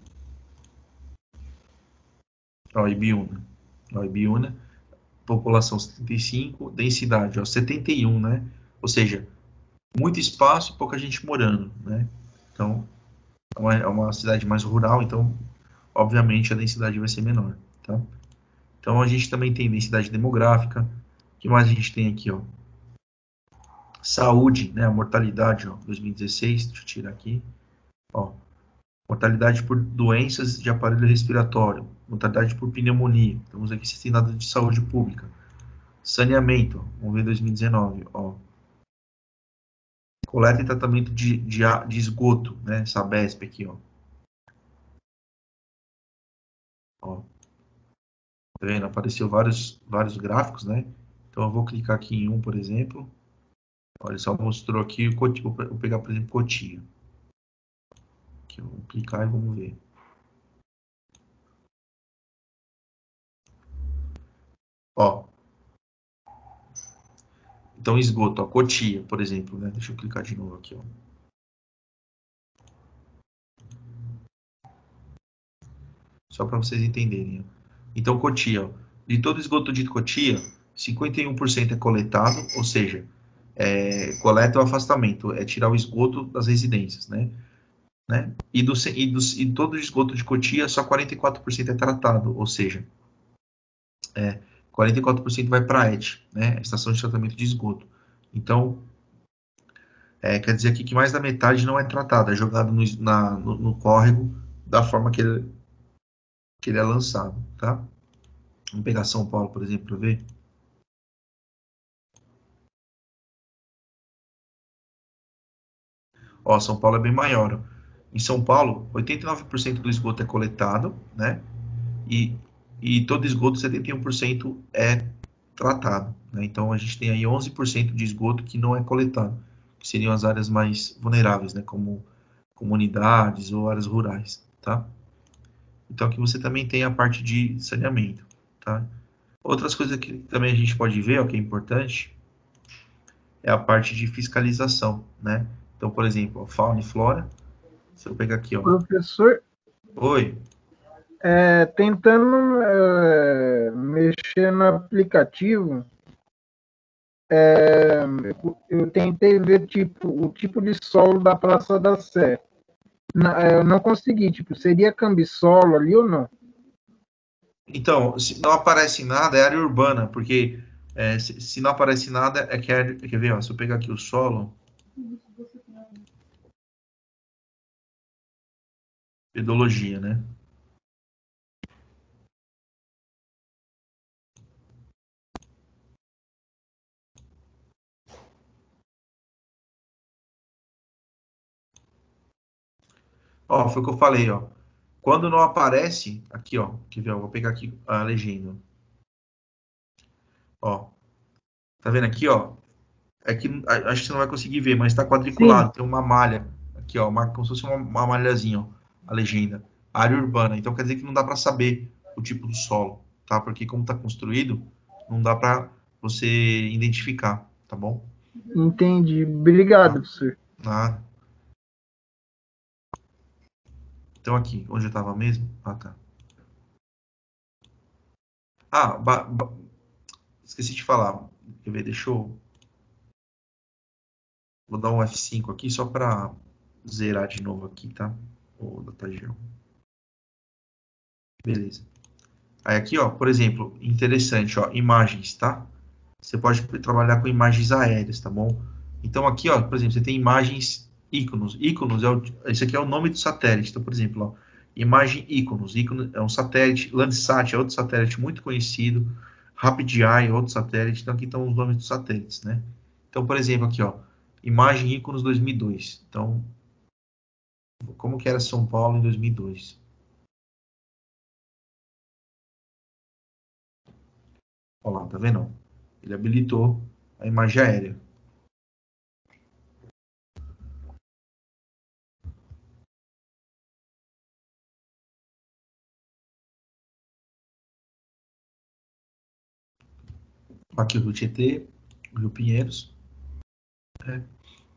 Ó, Ibiúna. Ó, Ibiúna. População setenta e cinco, densidade, ó, setenta e um, né? Ou seja, muito espaço e pouca gente morando, né? Então, é uma, é uma cidade mais rural, então, obviamente, a densidade vai ser menor, tá? Então, a gente também tem densidade demográfica. O que mais a gente tem aqui, ó? Saúde, né? A mortalidade, ó, dois mil e dezesseis, deixa eu tirar aqui, ó. Mortalidade por doenças de aparelho respiratório, mortalidade por pneumonia. Temos aqui se tem dados de saúde pública. Saneamento, vamos ver dois mil e dezenove, ó. Coleta e tratamento de, de, de esgoto, né? Sabesp aqui, ó. Ó. Tá vendo? Apareceu vários, vários gráficos, né? Então eu vou clicar aqui em um, por exemplo. Olha, só mostrou aqui o Cotia. Vou pegar, por exemplo, Cotia. Aqui, vamos clicar e vamos ver. Ó. Então, esgoto, ó, Cotia, por exemplo, né? Deixa eu clicar de novo aqui, ó. Só para vocês entenderem. Ó. Então, Cotia, ó, de todo esgoto de Cotia, cinquenta e um por cento é coletado, ou seja, é, coleta o afastamento, é tirar o esgoto das residências, né? né? E, do, e, do, e todo o esgoto de Cotia, só quarenta e quatro por cento é tratado, ou seja, é, quarenta e quatro por cento vai para a E T, né? Estação de Tratamento de Esgoto. Então, é, quer dizer aqui que mais da metade não é tratado, é jogado no, na, no, no córrego da forma que ele, que ele é lançado, tá? Vamos pegar São Paulo, por exemplo, para ver. Ó, São Paulo é bem maior. Ó. Em São Paulo, oitenta e nove por cento do esgoto é coletado, né? E, e todo esgoto, setenta e um por cento é tratado. Né? Então, a gente tem aí onze por cento de esgoto que não é coletado, que seriam as áreas mais vulneráveis, né? Como comunidades ou áreas rurais, tá? Então, aqui você também tem a parte de saneamento, tá? Outras coisas que também a gente pode ver, ó, que é importante, é a parte de fiscalização, né? Então, por exemplo, ó, fauna e flora. Se eu pegar aqui, ó. Professor, Oi. é, tentando é, mexer no aplicativo, é, eu tentei ver tipo, o tipo de solo da Praça da Sé. Não, é, eu não consegui, tipo, seria cambisolo ali ou não? Então, se não aparece nada, é área urbana, porque é, se, se não aparece nada, é que é área. Quer ver, ó, se eu pegar aqui o solo. Pedologia, né? Ó, foi o que eu falei, ó. Quando não aparece, aqui, ó, quer ver, ó, vou pegar aqui a legenda. Ó, tá vendo aqui, ó? É que acho que você não vai conseguir ver, mas está Sim, quadriculado, tem uma malha aqui, ó, uma, como se fosse uma, uma malhazinha, ó, a legenda. Área urbana. Então quer dizer que não dá para saber o tipo do solo, tá? Porque como está construído, não dá para você identificar, tá bom? entendi. Obrigado, Tá? professor. Nada. Então aqui, onde eu estava mesmo? Ah, tá. Ah, ba, ba, esqueci de falar. Quer ver? Deixa eu. Vou dar um F cinco aqui só para zerar de novo aqui, tá? O DataGeo. Beleza. Aí aqui, ó, por exemplo, interessante, ó, imagens, tá? Você pode trabalhar com imagens aéreas, tá bom? Então aqui, ó, por exemplo, você tem imagens íconos. Íconos é o, esse aqui é o nome do satélite. Então, por exemplo, ó, imagem íconos. Íconos é um satélite, Landsat é outro satélite muito conhecido, RapidEye é outro satélite. Então aqui estão os nomes dos satélites, né? Então, por exemplo, aqui, ó, imagem íconos dois mil e dois. Então, como que era São Paulo em dois mil e dois? Olha lá, tá vendo? Ele habilitou a imagem aérea. Aqui o Rio Tietê, o Rio Pinheiros. Né?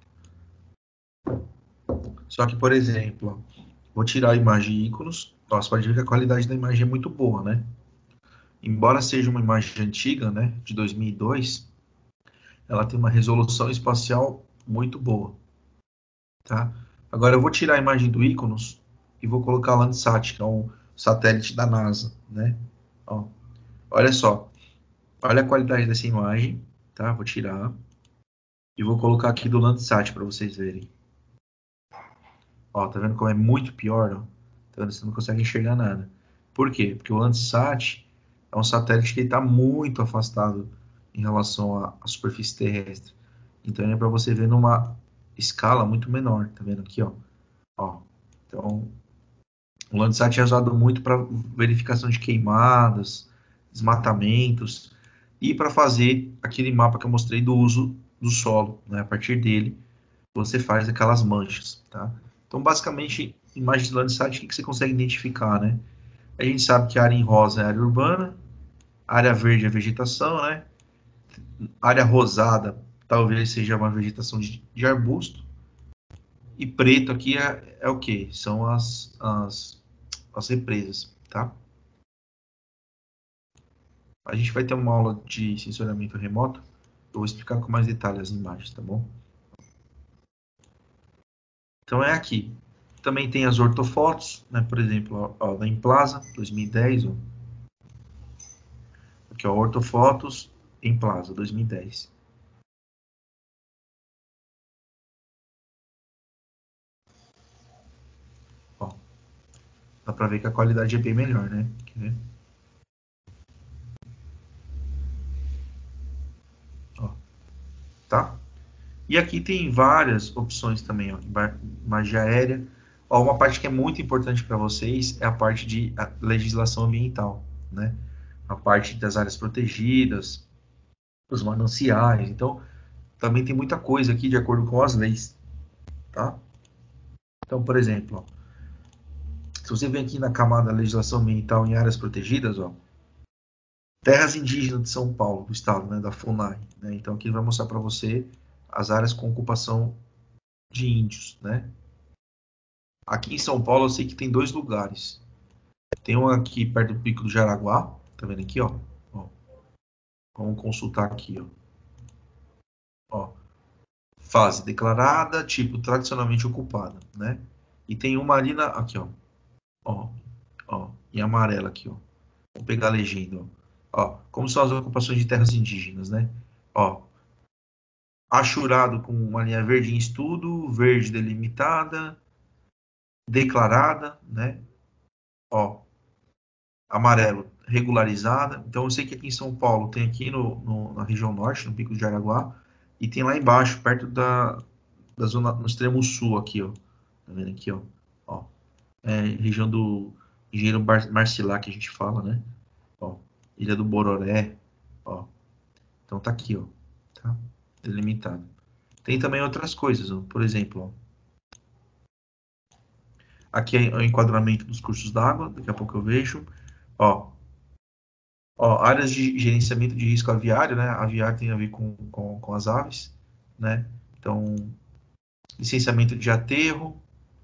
Só que, por exemplo, ó, vou tirar a imagem íconos. Ó, você pode ver que a qualidade da imagem é muito boa, né? Embora seja uma imagem antiga, né, de dois mil e dois, ela tem uma resolução espacial muito boa, tá? Agora eu vou tirar a imagem do íconos e vou colocar a Landsat, que é um satélite da NASA, né? Ó, Olha só, olha a qualidade dessa imagem, tá? Vou tirar e vou colocar aqui do Landsat para vocês verem. Ó, tá vendo como é muito pior, ó? Tá vendo? Você não consegue enxergar nada. Por quê? Porque o Landsat é um satélite que está muito afastado em relação à, à superfície terrestre. Então é para você ver numa escala muito menor, tá vendo aqui, ó? Ó, então o Landsat é usado muito para verificação de queimadas, desmatamentos e para fazer aquele mapa que eu mostrei do uso do solo, né? A partir dele você faz aquelas manchas, tá? Então, basicamente, imagens de Landsat, o que você consegue identificar, né? A gente sabe que a área em rosa é a área urbana, a área verde é a vegetação, né? A área rosada talvez seja uma vegetação de, de arbusto, e preto aqui é, é o que? São as, as, as represas, tá? A gente vai ter uma aula de sensoriamento remoto, eu vou explicar com mais detalhes as imagens, tá bom? Então é aqui. Também tem as ortofotos, né? Por exemplo, ó, da Implaza dois mil e dez, ó. Aqui, ó, ortofotos Implaza dois mil e dez. Ó, dá para ver que a qualidade é bem melhor, né? Quer ver? Ó, tá? E aqui tem várias opções também, ó, imagem aérea. Ó, uma parte que é muito importante para vocês é a parte de legislação ambiental, né? A parte das áreas protegidas, os mananciais. Então, também tem muita coisa aqui de acordo com as leis, tá? Então, por exemplo, ó, se você vem aqui na camada legislação ambiental em áreas protegidas, ó, terras indígenas de São Paulo, do estado, né, da FUNAI, né? Então aqui vai mostrar para você as áreas com ocupação de índios, né? Aqui em São Paulo eu sei que tem dois lugares. Tem um aqui perto do Pico do Jaraguá, tá vendo aqui, ó? Ó, vamos consultar aqui, ó. Ó, fase declarada, tipo tradicionalmente ocupada, né? E tem uma ali na, aqui, ó. Ó, ó, em amarelo aqui, ó. Vou pegar a legenda, ó. Ó, como são as ocupações de terras indígenas, né? Ó, achurado com uma linha verde em estudo, verde delimitada, declarada, né? Ó, amarelo regularizada. Então eu sei que aqui em São Paulo tem aqui no, no, na região norte, no Pico de Jaraguá, e tem lá embaixo, perto da, da zona, no extremo sul aqui, ó. Tá vendo aqui, ó? Ó, é região do Engenheiro Marcilac que a gente fala, né? Ó, Ilha do Bororé, ó. Então tá aqui, ó, tá? Delimitado. Tem também outras coisas, ó. Por exemplo, ó, aqui é o enquadramento dos cursos d'água, daqui a pouco eu vejo. Ó, ó, áreas de gerenciamento de risco aviário, né? Aviário tem a ver com, com, com as aves, né? Então, licenciamento de aterro.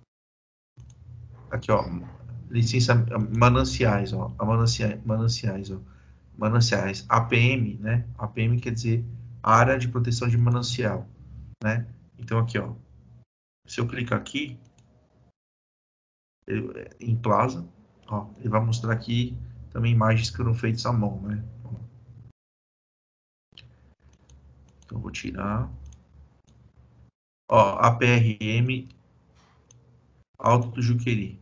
Aqui, ó, licença, mananciais, ó, mananciais, mananciais, ó, mananciais, A P M, né? A P M quer dizer área de proteção de manancial, né? Então, aqui, ó, se eu clicar aqui, ele, em Plaza, ó, ele vai mostrar aqui também imagens que foram feitas à mão, né? Então, eu vou tirar. Ó, A P R M Alto do Juqueri.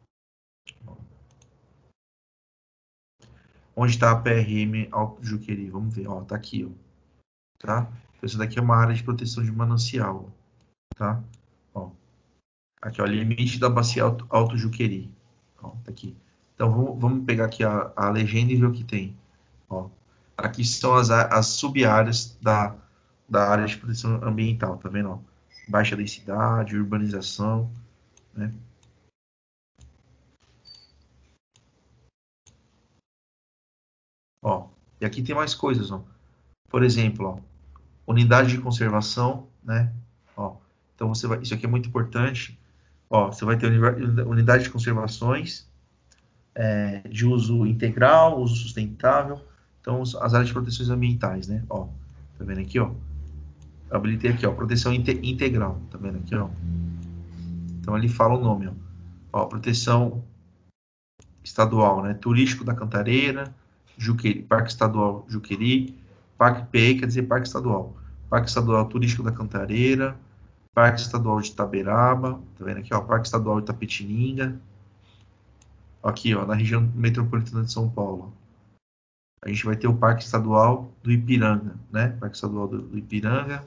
Onde está a P R M Alto do Juqueri? Vamos ver, ó, tá aqui, ó. Tá? Então, isso daqui é uma área de proteção de manancial, tá? Ó, aqui, ó, limite da bacia Alto, Alto Juqueri. Ó, tá aqui. Então, vamos, vamos pegar aqui a, a legenda e ver o que tem. Ó, aqui são as, as sub-áreas da, da área de proteção ambiental, tá vendo? Ó? Baixa densidade, urbanização, né? Ó, e aqui tem mais coisas, ó. Por exemplo, ó, unidade de conservação, né? Ó, então você vai, isso aqui é muito importante. Ó, você vai ter unidade de conservações, é, de uso integral, uso sustentável. Então, as áreas de proteções ambientais, né? Ó, tá vendo aqui, ó? Eu habilitei aqui, ó, proteção inte integral, tá vendo aqui, ó? Então, ali fala o nome, ó. Ó, proteção estadual, né? Turístico da Cantareira, Juqueri, Parque Estadual Juqueri, Parque P E, quer dizer Parque Estadual, Parque Estadual Turístico da Cantareira, Parque Estadual de Itaberaba, tá vendo aqui, ó, Parque Estadual de Itapetininga, aqui, ó, na região metropolitana de São Paulo. A gente vai ter o Parque Estadual do Ipiranga, né? Parque Estadual do, do Ipiranga.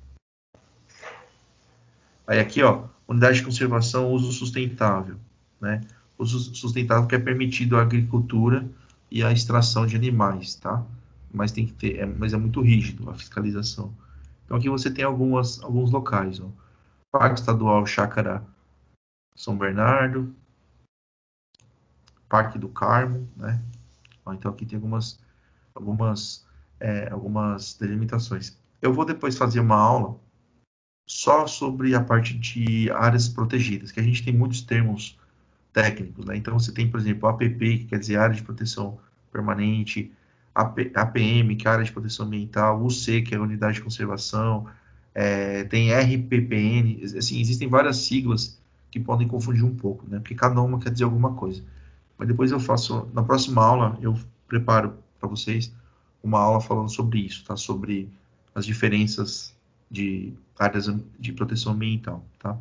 Aí aqui, ó, Unidade de Conservação, Uso Sustentável, né? Uso sustentável que é permitido a agricultura e a extração de animais, tá? Mas tem que ter, é, mas é muito rígido a fiscalização. Então aqui você tem algumas, alguns locais, ó. Parque Estadual Chácara São Bernardo, Parque do Carmo, né? Ó, então aqui tem algumas, algumas, é, algumas delimitações. Eu vou depois fazer uma aula só sobre a parte de áreas protegidas, que a gente tem muitos termos técnicos, né? Então você tem, por exemplo, A P P, que quer dizer Área de Proteção Permanente, A P M, que é a Área de Proteção Ambiental, U C, que é a Unidade de Conservação, é, tem R P P N, assim, existem várias siglas que podem confundir um pouco, né? Porque cada uma quer dizer alguma coisa. Mas depois eu faço, na próxima aula, eu preparo para vocês uma aula falando sobre isso, tá? Sobre as diferenças de áreas de proteção ambiental, tá?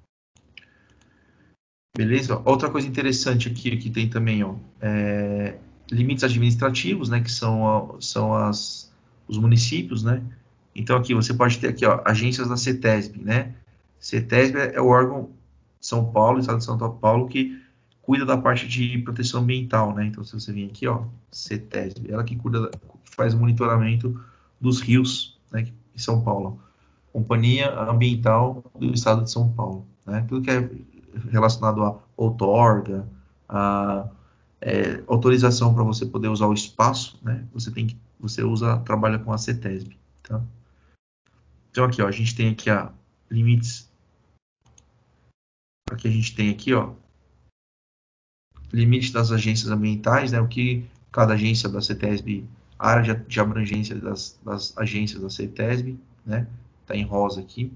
Beleza? Outra coisa interessante aqui que tem também, ó, é, limites administrativos, né, que são, são as, os municípios, né? Então aqui você pode ter aqui, ó, agências da CETESB, né? CETESB é o órgão de São Paulo, Estado de São Paulo, que cuida da parte de proteção ambiental, né? Então se você vir aqui, ó, CETESB, ela que cuida, faz o monitoramento dos rios, né, em São Paulo. Companhia Ambiental do Estado de São Paulo, né? Tudo que é relacionado a outorga, a é, autorização para você poder usar o espaço, né? Você tem que, você usa, trabalha com a CETESB, tá? Então aqui, ó, a gente tem aqui a limites. Aqui a gente tem aqui, ó, limite das agências ambientais, né? O que cada agência da CETESB, a área de, de abrangência das, das agências da CETESB, né? Tá em rosa aqui.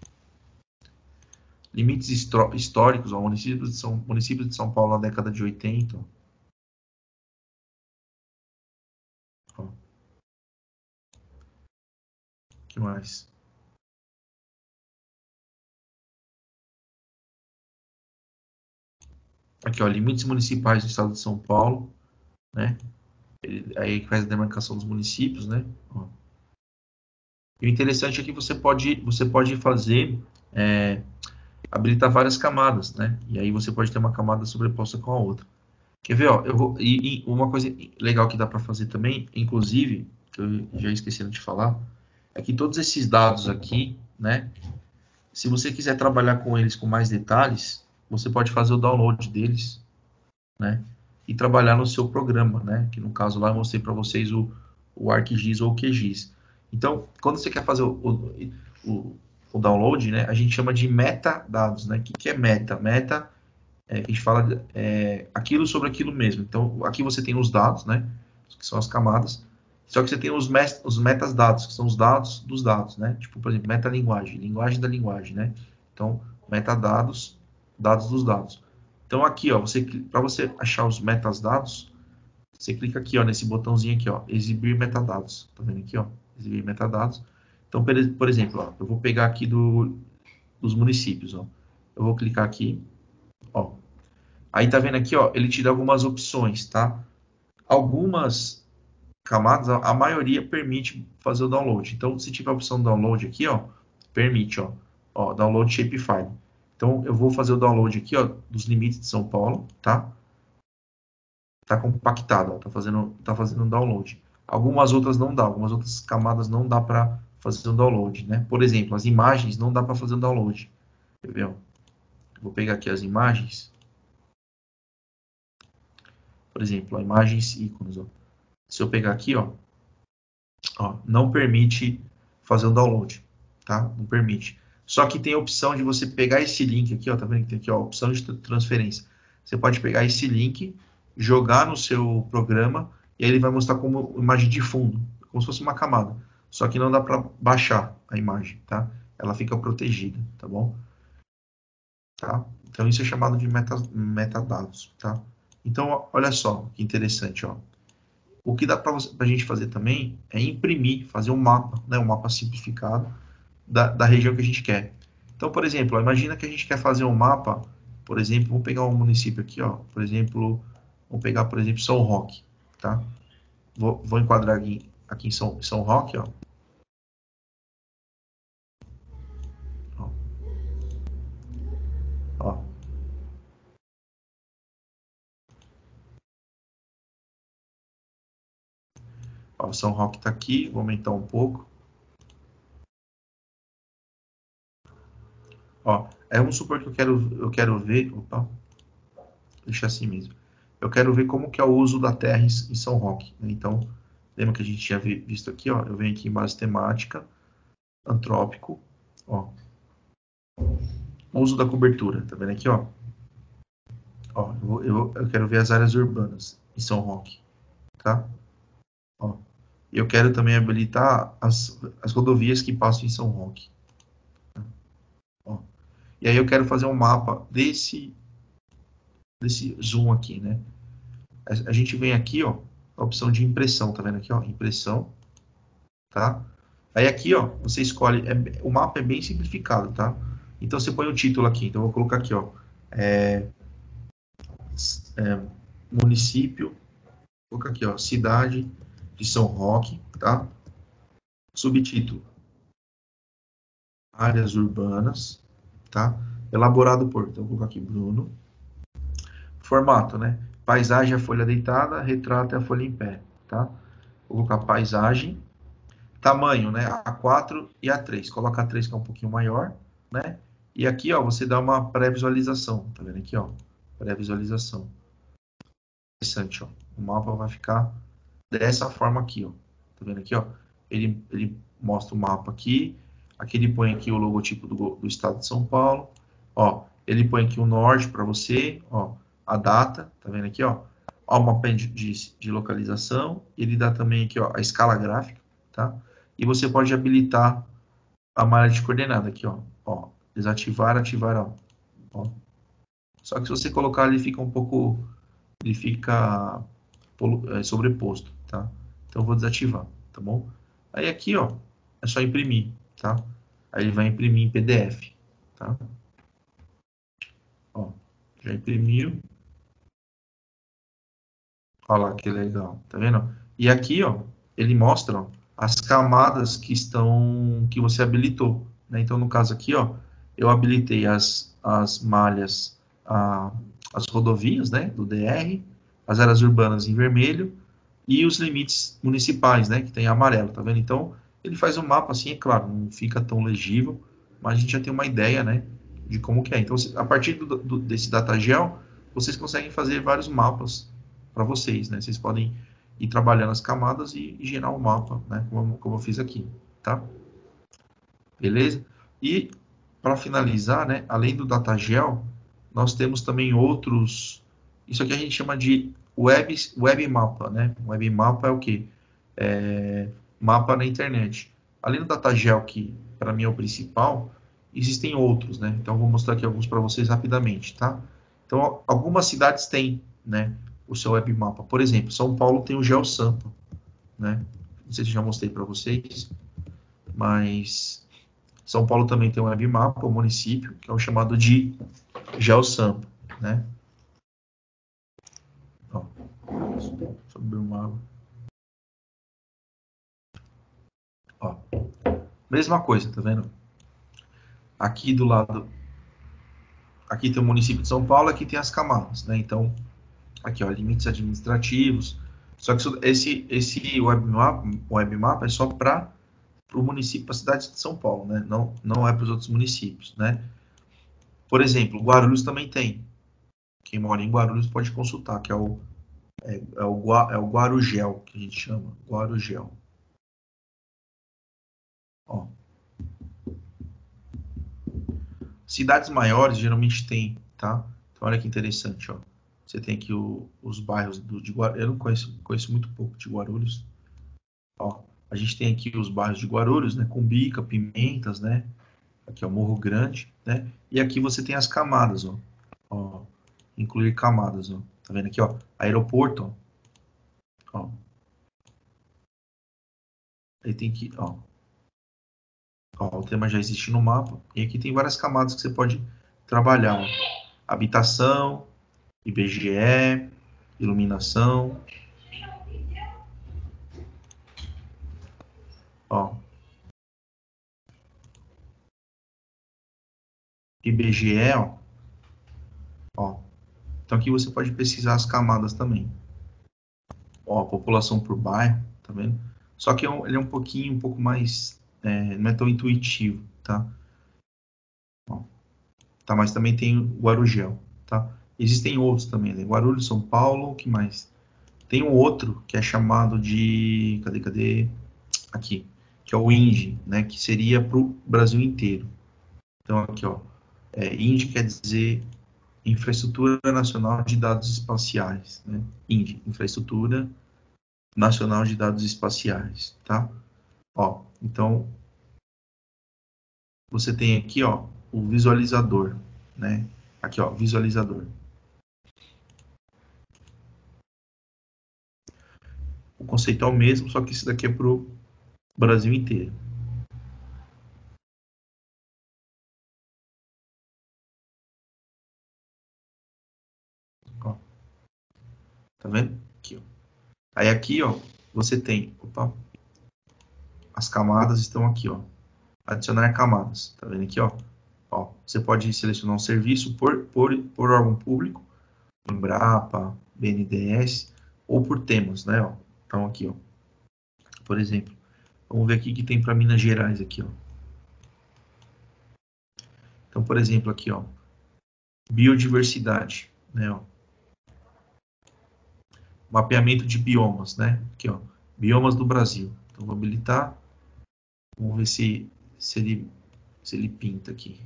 Limites históricos, ó, municípios, de São, municípios de São Paulo na década de oitenta. Ó. O que mais? Aqui, ó, limites municipais do estado de São Paulo, né? Ele, aí faz a demarcação dos municípios, né? Ó. E o interessante é que você pode, você pode fazer, é, habilitar várias camadas, né? E aí você pode ter uma camada sobreposta com a outra. Quer ver, ó? Eu vou, e, e uma coisa legal que dá para fazer também, inclusive, que eu já esqueci de falar, é que todos esses dados aqui, né? Se você quiser trabalhar com eles com mais detalhes, você pode fazer o download deles, né? E trabalhar no seu programa, né? Que no caso lá eu mostrei para vocês o, o ArcGIS ou o QGIS. Então, quando você quer fazer o, o, o download, né? A gente chama de metadados, né? O que, que é meta? Meta é que a gente fala é, aquilo sobre aquilo mesmo. Então, aqui você tem os dados, né? Que são as camadas. Só que você tem os, met os metadados, que são os dados dos dados, né? Tipo, por exemplo, metalinguagem, linguagem da linguagem, né? Então, metadados, dados dos dados. Então, aqui, ó, você, para você achar os metadados, você clica aqui, ó, nesse botãozinho aqui, ó, exibir metadados. Tá vendo aqui, ó? Exibir metadados. Então, por exemplo, ó, eu vou pegar aqui do, dos municípios, ó. Eu vou clicar aqui, ó. Aí tá vendo aqui, ó, ele te dá algumas opções, tá? Algumas camadas, a maioria permite fazer o download. Então, se tiver a opção download aqui, ó, permite, ó, ó, download shapefile. Então, eu vou fazer o download aqui, ó, dos limites de São Paulo, tá? Tá compactado, ó, tá fazendo, tá fazendo um download. Algumas outras não dá, algumas outras camadas não dá para fazer um download, né? Por exemplo, as imagens não dá para fazer um download. Quer ver, ó? Vou pegar aqui as imagens. Por exemplo, ó, imagens ícones, ó. Se eu pegar aqui, ó, ó, não permite fazer o download, tá? Não permite. Só que tem a opção de você pegar esse link aqui, ó, tá vendo que tem aqui, ó, opção de transferência. Você pode pegar esse link, jogar no seu programa e aí ele vai mostrar como imagem de fundo, como se fosse uma camada. Só que não dá para baixar a imagem, tá? Ela fica protegida, tá bom? Tá? Então isso é chamado de meta, metadados, tá? Então, olha só que interessante, ó. o que dá para a gente fazer também é imprimir, fazer um mapa, né, um mapa simplificado da, da região que a gente quer. Então, por exemplo, ó, imagina que a gente quer fazer um mapa, por exemplo, vamos pegar um município aqui, ó, por exemplo, vamos pegar, por exemplo, São Roque, tá? Vou, vou enquadrar aqui, aqui em São, São Roque, ó. Ó. Ó. Ó, São Roque está aqui, vou aumentar um pouco. Ó, é, vamos supor que eu quero, eu quero ver, opa, deixa assim mesmo. Eu quero ver como que é o uso da terra em, em São Roque, né? Então, lembra que a gente tinha visto aqui, ó, eu venho aqui em base temática, antrópico, ó, uso da cobertura, tá vendo aqui, ó? Ó, eu, eu, eu quero ver as áreas urbanas em São Roque, tá? Ó, eu quero também habilitar as, as rodovias que passam em São Roque. Ó, e aí eu quero fazer um mapa desse, desse zoom aqui, né? A, a gente vem aqui, ó, a opção de impressão, tá vendo aqui, ó? Impressão, tá? Aí aqui, ó, você escolhe, é, o mapa é bem simplificado, tá? Então você põe o título aqui, então eu vou colocar aqui, ó, é, é, município, vou colocar aqui, ó, cidade de São Roque, tá? Subtítulo, áreas urbanas, tá? Elaborado por, então vou colocar aqui, Bruno. Formato, né? Paisagem a folha deitada, retrato a folha em pé, tá? Vou colocar paisagem. Tamanho, né? A quatro e A três. Coloca A três que é um pouquinho maior, né? E aqui, ó, você dá uma pré-visualização, tá vendo aqui, ó? Pré-visualização. Interessante, ó. O mapa vai ficar dessa forma aqui, ó. Tá vendo aqui, ó? Ele, ele mostra o mapa aqui. Aqui ele põe aqui o logotipo do, do estado de São Paulo. Ó, ele põe aqui o norte para você, ó, a data, tá vendo aqui, ó? Ó, o mapa de, de, de localização. Ele dá também aqui, ó, a escala gráfica, tá? E você pode habilitar a malha de coordenada aqui, ó. Ó, desativar, ativar, ó. Ó. Só que se você colocar, ele fica um pouco, ele fica é, sobreposto, tá? Então eu vou desativar, tá bom? Aí aqui, ó, é só imprimir, tá? Aí ele vai imprimir em P D F, tá? Ó, já imprimiu. Olha lá que legal, tá vendo? E aqui, ó, ele mostra, ó, as camadas que estão, que você habilitou, né? Então, no caso aqui, ó, eu habilitei as, as malhas, a, as rodovias, né, do D R, as áreas urbanas em vermelho e os limites municipais, né, que tem em amarelo, tá vendo? Então, ele faz um mapa assim, é claro, não fica tão legível, mas a gente já tem uma ideia, né, de como que é. Então, a partir do, do, desse DataGel, vocês conseguem fazer vários mapas para vocês, né? Vocês podem ir trabalhando as camadas e, e gerar um mapa, né? Como, como eu fiz aqui, tá? Beleza? E para finalizar, né? Além do DataGel, nós temos também outros. Isso aqui a gente chama de web, web mapa, né? Web mapa é o quê? É mapa na internet. Além do DataGel, que para mim é o principal, existem outros, né? Então eu vou mostrar aqui alguns para vocês rapidamente, tá? Então algumas cidades têm, né, o seu web mapa. Por exemplo, São Paulo tem o GeoSampa, né? Não sei se já mostrei para vocês, mas São Paulo também tem um web mapa, o município, que é o chamado de GeoSampa, né? Ó, sobre uma água. Ó, mesma coisa, tá vendo? Aqui do lado, aqui tem o município de São Paulo, aqui tem as camadas, né? Então, aqui, ó, limites administrativos. Só que isso, esse, esse web mapa, web mapa é só para o município, para a cidade de São Paulo, né? Não, não é para os outros municípios, né? Por exemplo, Guarulhos também tem. Quem mora em Guarulhos pode consultar, que é o, é, é o, é o Guarugel, que a gente chama, Guarugel. Ó. Cidades maiores geralmente tem, tá? Então olha que interessante, ó. Você tem aqui o, os bairros do, de Guarulhos. Eu não conheço, conheço muito pouco de Guarulhos. Ó, a gente tem aqui os bairros de Guarulhos, né? Cumbica, Pimentas, né? Aqui é o Morro Grande, né? E aqui você tem as camadas, ó. Ó, incluir camadas, ó. Tá vendo aqui, ó? Aeroporto, ó. Ó. Aí tem que, ó, ó, o tema já existe no mapa. E aqui tem várias camadas que você pode trabalhar. Habitação, I B G E, iluminação. Ó. I B G E, ó. Ó. Então aqui você pode pesquisar as camadas também. Ó, população por bairro, tá vendo? Só que ele é um pouquinho, um pouco mais, é, não é tão intuitivo, tá? Ó, tá? Mas também tem o Guarujel, tá? Existem outros também, né? Guarulhos, São Paulo, o que mais? Tem um outro que é chamado de, cadê, cadê? Aqui, que é o I N D E, né? Que seria para o Brasil inteiro. Então aqui, ó, é, I N D E quer dizer Infraestrutura Nacional de Dados Espaciais, né? I N D E, Infraestrutura Nacional de Dados Espaciais, tá? Ó, então você tem aqui, ó, o visualizador, né? Aqui, ó, visualizador. O conceito é o mesmo, só que isso daqui é para o Brasil inteiro. Ó, tá vendo? Aqui, ó. Aí aqui, ó, você tem, opa, as camadas estão aqui, ó. Adicionar camadas, tá vendo aqui, ó? Ó, você pode selecionar um serviço por, por, por órgão público, Embrapa, B N D E S, ou por temas, né? Ó. Então aqui, ó. Por exemplo, vamos ver aqui que tem para Minas Gerais aqui, ó. Então, por exemplo, aqui, ó, biodiversidade, né? Ó. Mapeamento de biomas, né? Aqui, ó, biomas do Brasil. Então, vou habilitar. Vamos ver se, se, ele, se ele pinta aqui.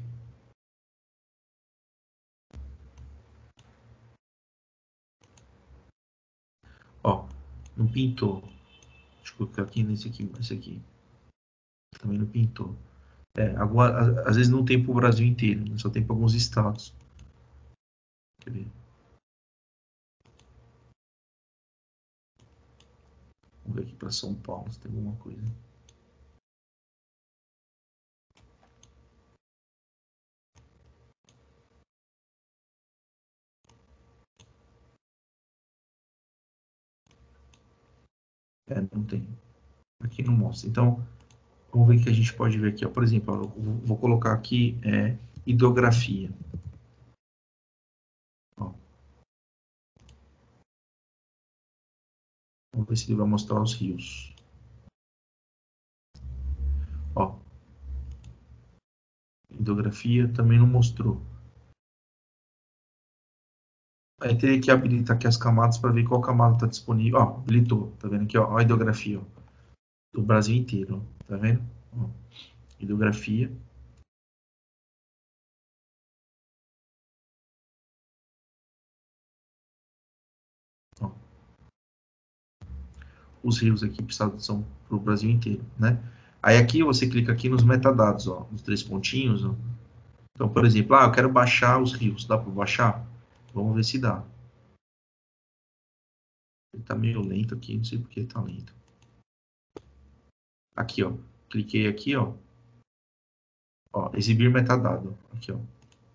Ó, não pintou. Deixa eu colocar aqui nesse aqui, esse aqui. Também não pintou. É, agora, às vezes não tem para o Brasil inteiro, né? Só tem para alguns estados. Quer ver? Vamos ver aqui para São Paulo se tem alguma coisa. É, não tem. Aqui não mostra. Então, vamos ver o que a gente pode ver aqui. Ó. Por exemplo, ó, eu vou colocar aqui é, hidrografia. Ó. Vamos ver se ele vai mostrar os rios. Ó. Hidrografia também não mostrou. Aí teria que habilitar aqui as camadas para ver qual camada está disponível. Ó, habilitou. Tá vendo aqui? Ó, a hidrografia. Ó, do Brasil inteiro. Ó. Tá vendo? Ó, hidrografia. Ó. Os rios aqui são para o Brasil inteiro, né? Aí aqui você clica aqui nos metadados, ó, nos três pontinhos, ó. Então, por exemplo, ah, eu quero baixar os rios. Dá para baixar? Vamos ver se dá. Ele tá meio lento aqui, não sei porque ele tá lento. Aqui, ó. Cliquei aqui, ó. Ó, exibir metadado. Aqui, ó.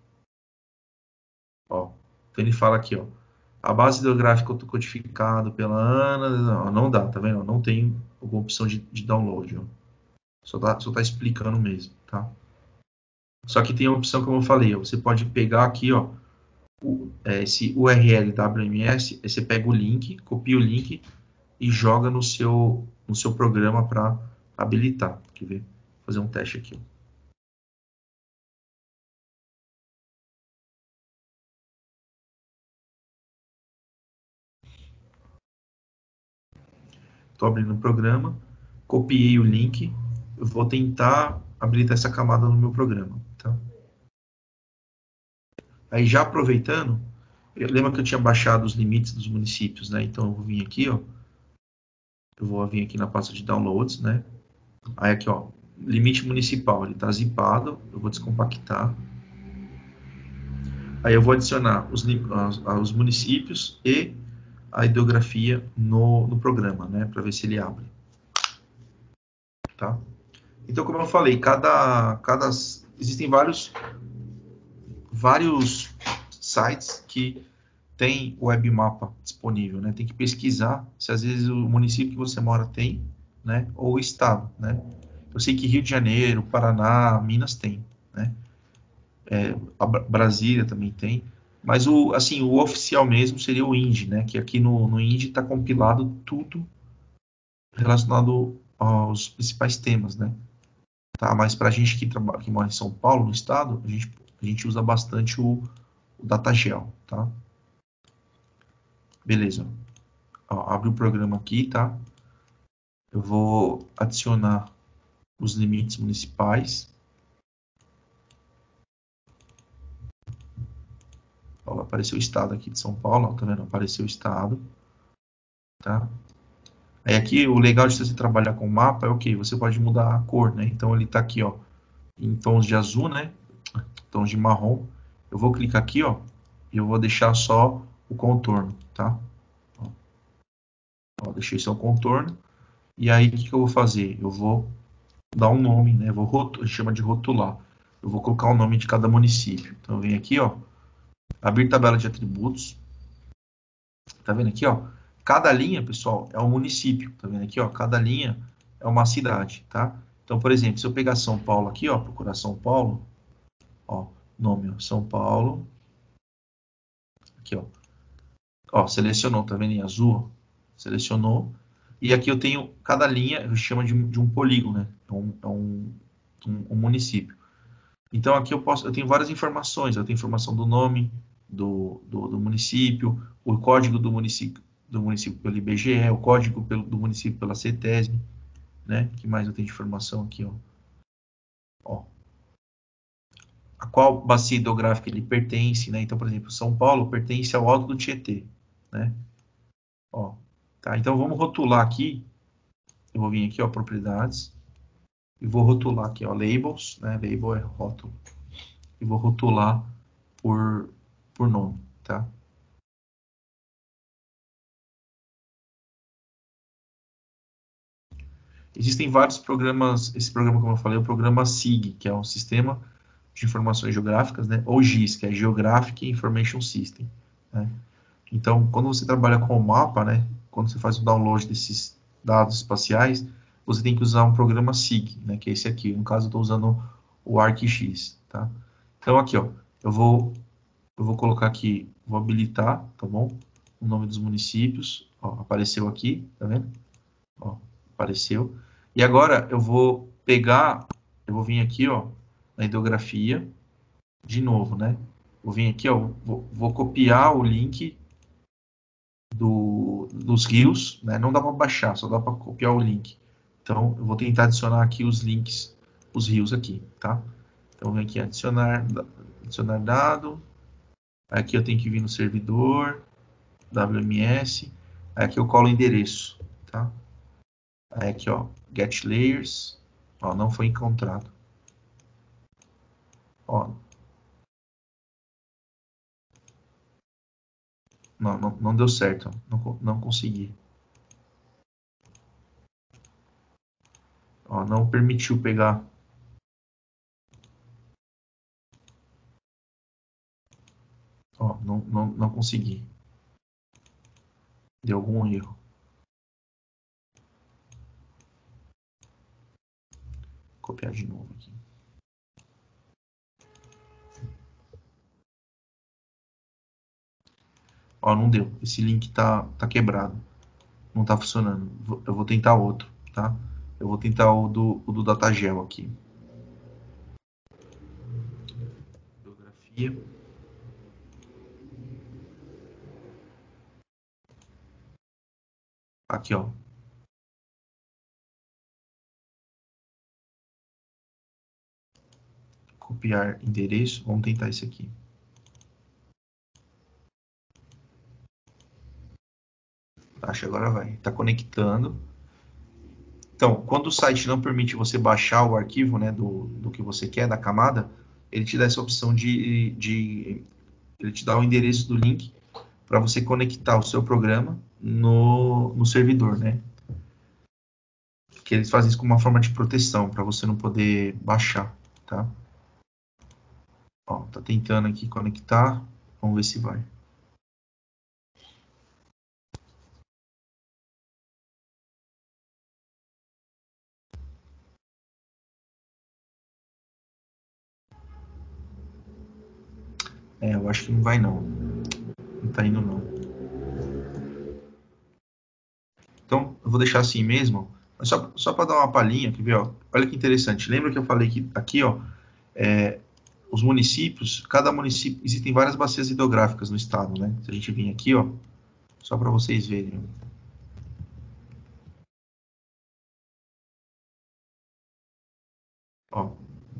Ó. Então ele fala aqui, ó. A base hidrográfica codificada pela Ana. Não, não dá, tá vendo? Não tem alguma opção de, de download, ó. Só tá, só tá explicando mesmo, tá? Só que tem a opção, como eu falei, ó. Você pode pegar aqui, ó. O, é, esse U R L W M S, aí você pega o link, copia o link e joga no seu, no seu programa para habilitar. Quer ver? Vou fazer um teste aqui. Estou abrindo o programa, copiei o link, eu vou tentar habilitar essa camada no meu programa. Tá? Aí já aproveitando, lembra que eu tinha baixado os limites dos municípios, né? Então eu vou vir aqui, ó. Eu vou vir aqui na pasta de downloads, né? Aí aqui, ó, limite municipal, ele está zipado, eu vou descompactar. Aí eu vou adicionar os, os municípios e a hidrografia no, no programa, né? Para ver se ele abre. tá? Então, como eu falei, cada, cada, existem vários, vários sites que tem o webmapa disponível, né? Tem que pesquisar se às vezes o município que você mora tem, né? Ou o estado, né? Eu sei que Rio de Janeiro, Paraná, Minas tem, né? É, a Brasília também tem, mas o, assim, o oficial mesmo seria o I N D E, né? Que aqui no, no I N D E está compilado tudo relacionado aos principais temas, né? Tá? Mas para a gente que, trabalha, que mora em São Paulo, no estado, a gente, a gente usa bastante o, o DataGel, tá? Beleza. Ó, abre o programa aqui, tá? Eu vou adicionar os limites municipais. Ó, apareceu o estado aqui de São Paulo, ó, tá vendo? Apareceu o estado, tá? Aí aqui o legal de você trabalhar com o mapa é o que? Você pode mudar a cor, né? Então ele tá aqui, ó, em tons de azul, né? Tons de marrom. Eu vou clicar aqui, ó, e eu vou deixar só o contorno, tá? Ó, ó, deixei só o contorno. E aí o que, que eu vou fazer? Eu vou dar um nome, né? Eu vou rotular, chama de rotular. Eu vou colocar o nome de cada município. Então eu venho aqui, ó, abrir tabela de atributos. Tá vendo aqui, ó? Cada linha, pessoal, é um município. Tá vendo aqui, ó? Cada linha é uma cidade, tá? Então, por exemplo, se eu pegar São Paulo aqui, ó, procurar São Paulo, ó, nome, ó, São Paulo. Aqui, ó. Ó, selecionou, tá vendo em azul? Selecionou. E aqui eu tenho, cada linha, eu chamo de, de um polígono, né? É um, é um, um, um município. Então aqui eu posso, eu tenho várias informações. Eu tenho informação do nome do, do, do município, o código do município, do município pelo I B G E, o código pelo, do município pela CETESB, né? Que mais eu tenho de informação aqui, ó. Ó. A qual bacia hidrográfica ele pertence, né? Então, por exemplo, São Paulo pertence ao Alto do Tietê, né? Ó, tá? Então vamos rotular aqui. Eu vou vir aqui, ó, propriedades e vou rotular aqui, ó, labels, né? Label é rótulo. E vou rotular por por nome, tá? Existem vários programas, esse programa, como eu falei, é o programa S I G, que é um sistema de informações geográficas, né? Ou G I S, que é Geographic Information System, né? Então, quando você trabalha com o mapa, né? Quando você faz o download desses dados espaciais, você tem que usar um programa S I G, né? Que é esse aqui. No caso, eu estou usando o ArcGIS, tá? Então, aqui, ó, eu vou, eu vou colocar aqui, vou habilitar, tá bom? O nome dos municípios, ó, apareceu aqui, tá vendo? Ó, apareceu. E agora eu vou pegar, eu vou vir aqui, ó, na hidrografia, de novo, né? Vou vir aqui, ó, vou, vou copiar o link do, dos rios, né? Não dá para baixar, só dá para copiar o link. Então, eu vou tentar adicionar aqui os links, os rios aqui, tá? Então, vem aqui adicionar, adicionar dado. Aqui eu tenho que vir no servidor, W M S. Aqui eu colo o endereço, tá? Aí aqui, ó, get layers, ó, não foi encontrado. Ó, não, não, não deu certo, não, não consegui. Ó, não permitiu pegar. Ó, não, não, não consegui. Deu algum erro. Vou copiar de novo aqui. Ó, não deu. Esse link tá, tá quebrado. Não tá funcionando. Eu vou tentar outro, tá? Eu vou tentar o do, o do DataGel aqui. Geografia. Aqui, ó. Copiar endereço. Vamos tentar esse aqui. Acho que agora vai. Tá conectando. Então, quando o site não permite você baixar o arquivo, né, do, do que você quer, da camada, ele te dá essa opção de, de ele te dá o endereço do link para você conectar o seu programa no, no servidor, né? que eles fazem isso como uma forma de proteção, para você não poder baixar, tá? Ó, tá tentando aqui conectar, vamos ver se vai. É, eu acho que não vai não. Não tá indo não. Então, eu vou deixar assim mesmo, mas só, só para dar uma palhinha, quer ver, ó? Olha que interessante. Lembra que eu falei que aqui, ó, é, os municípios, cada município, existem várias bacias hidrográficas no estado, né? Se a gente vir aqui, ó, só para vocês verem. Ó,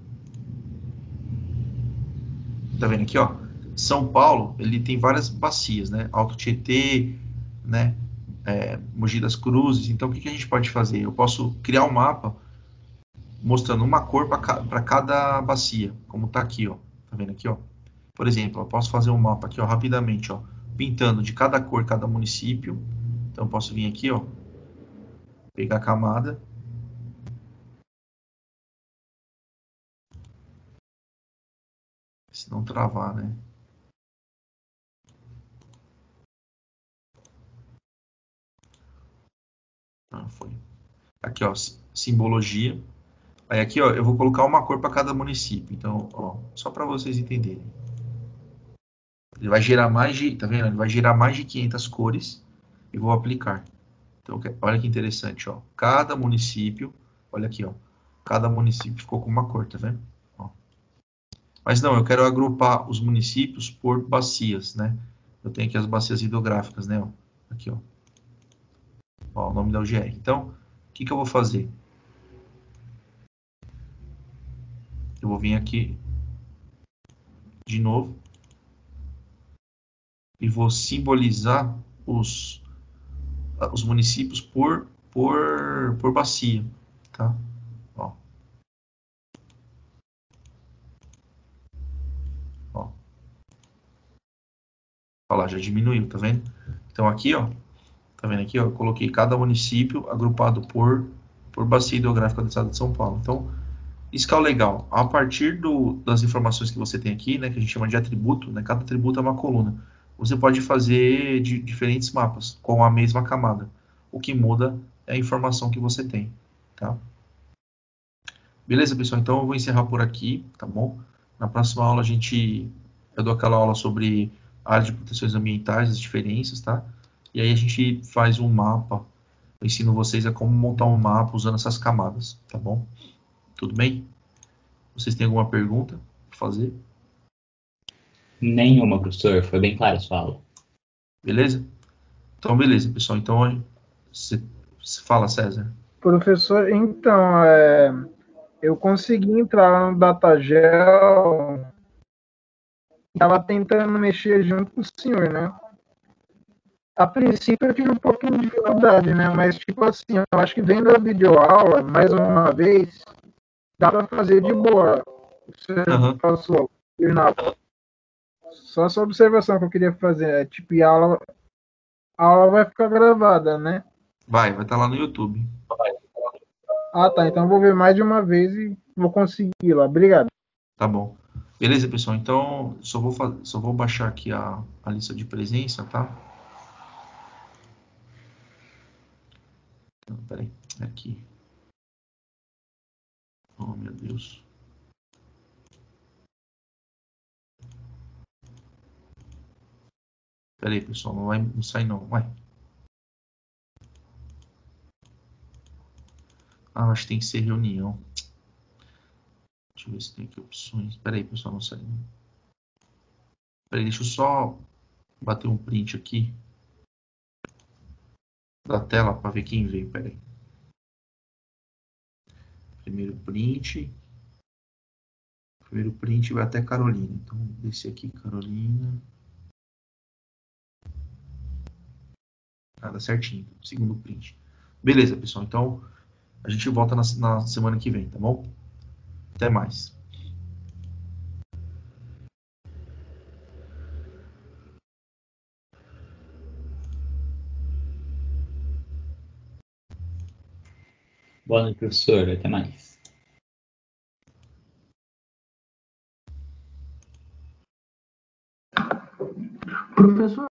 tá vendo aqui, ó? São Paulo, ele tem várias bacias, né? Alto Tietê, né? É, Mogi das Cruzes. Então, o que, que a gente pode fazer? Eu posso criar um mapa mostrando uma cor para cada bacia, como tá aqui, ó. Tá vendo aqui, ó? Por exemplo, eu posso fazer um mapa aqui, ó, rapidamente, ó, pintando de cada cor cada município. Então, eu posso vir aqui, ó, pegar a camada. Se não travar, né? Ah, foi. Aqui, ó, simbologia. Aí aqui, ó, eu vou colocar uma cor para cada município. Então, ó, só para vocês entenderem. Ele vai gerar mais de, tá vendo? Ele vai gerar mais de quinhentas cores e vou aplicar. Então, olha que interessante, ó. Cada município, olha aqui, ó. Cada município ficou com uma cor, tá vendo? Ó. Mas não, eu quero agrupar os municípios por bacias, né? Eu tenho aqui as bacias hidrográficas, né? Ó. Aqui, ó. Ó, o nome da U G R. Então, o que, que eu vou fazer? Eu vou vir aqui de novo e vou simbolizar os, os municípios por, por, por bacia, tá? Ó. Ó. Olha lá, já diminuiu, tá vendo? Então aqui, ó, tá vendo aqui, ó, eu coloquei cada município agrupado por, por bacia hidrográfica do estado de São Paulo. Então, isso que é o legal. A partir do, das informações que você tem aqui, né, que a gente chama de atributo, né, cada atributo é uma coluna. Você pode fazer de diferentes mapas com a mesma camada. O que muda é a informação que você tem, tá? Beleza, pessoal? Então eu vou encerrar por aqui, tá bom? Na próxima aula a gente eu dou aquela aula sobre a área de proteções ambientais, as diferenças, tá? E aí a gente faz um mapa. Eu ensino vocês a como montar um mapa usando essas camadas, tá bom? Tudo bem? Vocês têm alguma pergunta para fazer? Nenhuma, professor. Foi bem claro a sua aula. Beleza? Então, beleza, pessoal. Então, você fala, César. Professor, então, é, eu consegui entrar no Datagel, estava tentando mexer junto com o senhor, né? A princípio eu tive um pouquinho de dificuldade, né? Mas, tipo assim, eu acho que vendo a videoaula, mais uma vez, dá para fazer de boa. Você Uhum. passou, só essa observação que eu queria fazer. É, tipo, a aula, a aula vai ficar gravada, né? Vai, vai estar lá no YouTube. Ah, tá. Então eu vou ver mais de uma vez e vou conseguir lá. Obrigado. Tá bom. Beleza, pessoal. Então, só vou, fazer, só vou baixar aqui a, a lista de presença, tá? Não, peraí. É aqui. Oh, meu Deus. Peraí, pessoal. Não vai não sai não. Ué. Ah, acho que tem que ser reunião. Deixa eu ver se tem aqui opções. Peraí, pessoal. Não sai não. Peraí, deixa eu só bater um print aqui da tela para ver quem veio. Peraí. Primeiro print. Primeiro print vai até Carolina. Então, descer aqui, Carolina. Nada certinho. Segundo print. Beleza, pessoal. Então, a gente volta na, na semana que vem, tá bom? Até mais. Boa noite, professor. Até mais. Professor,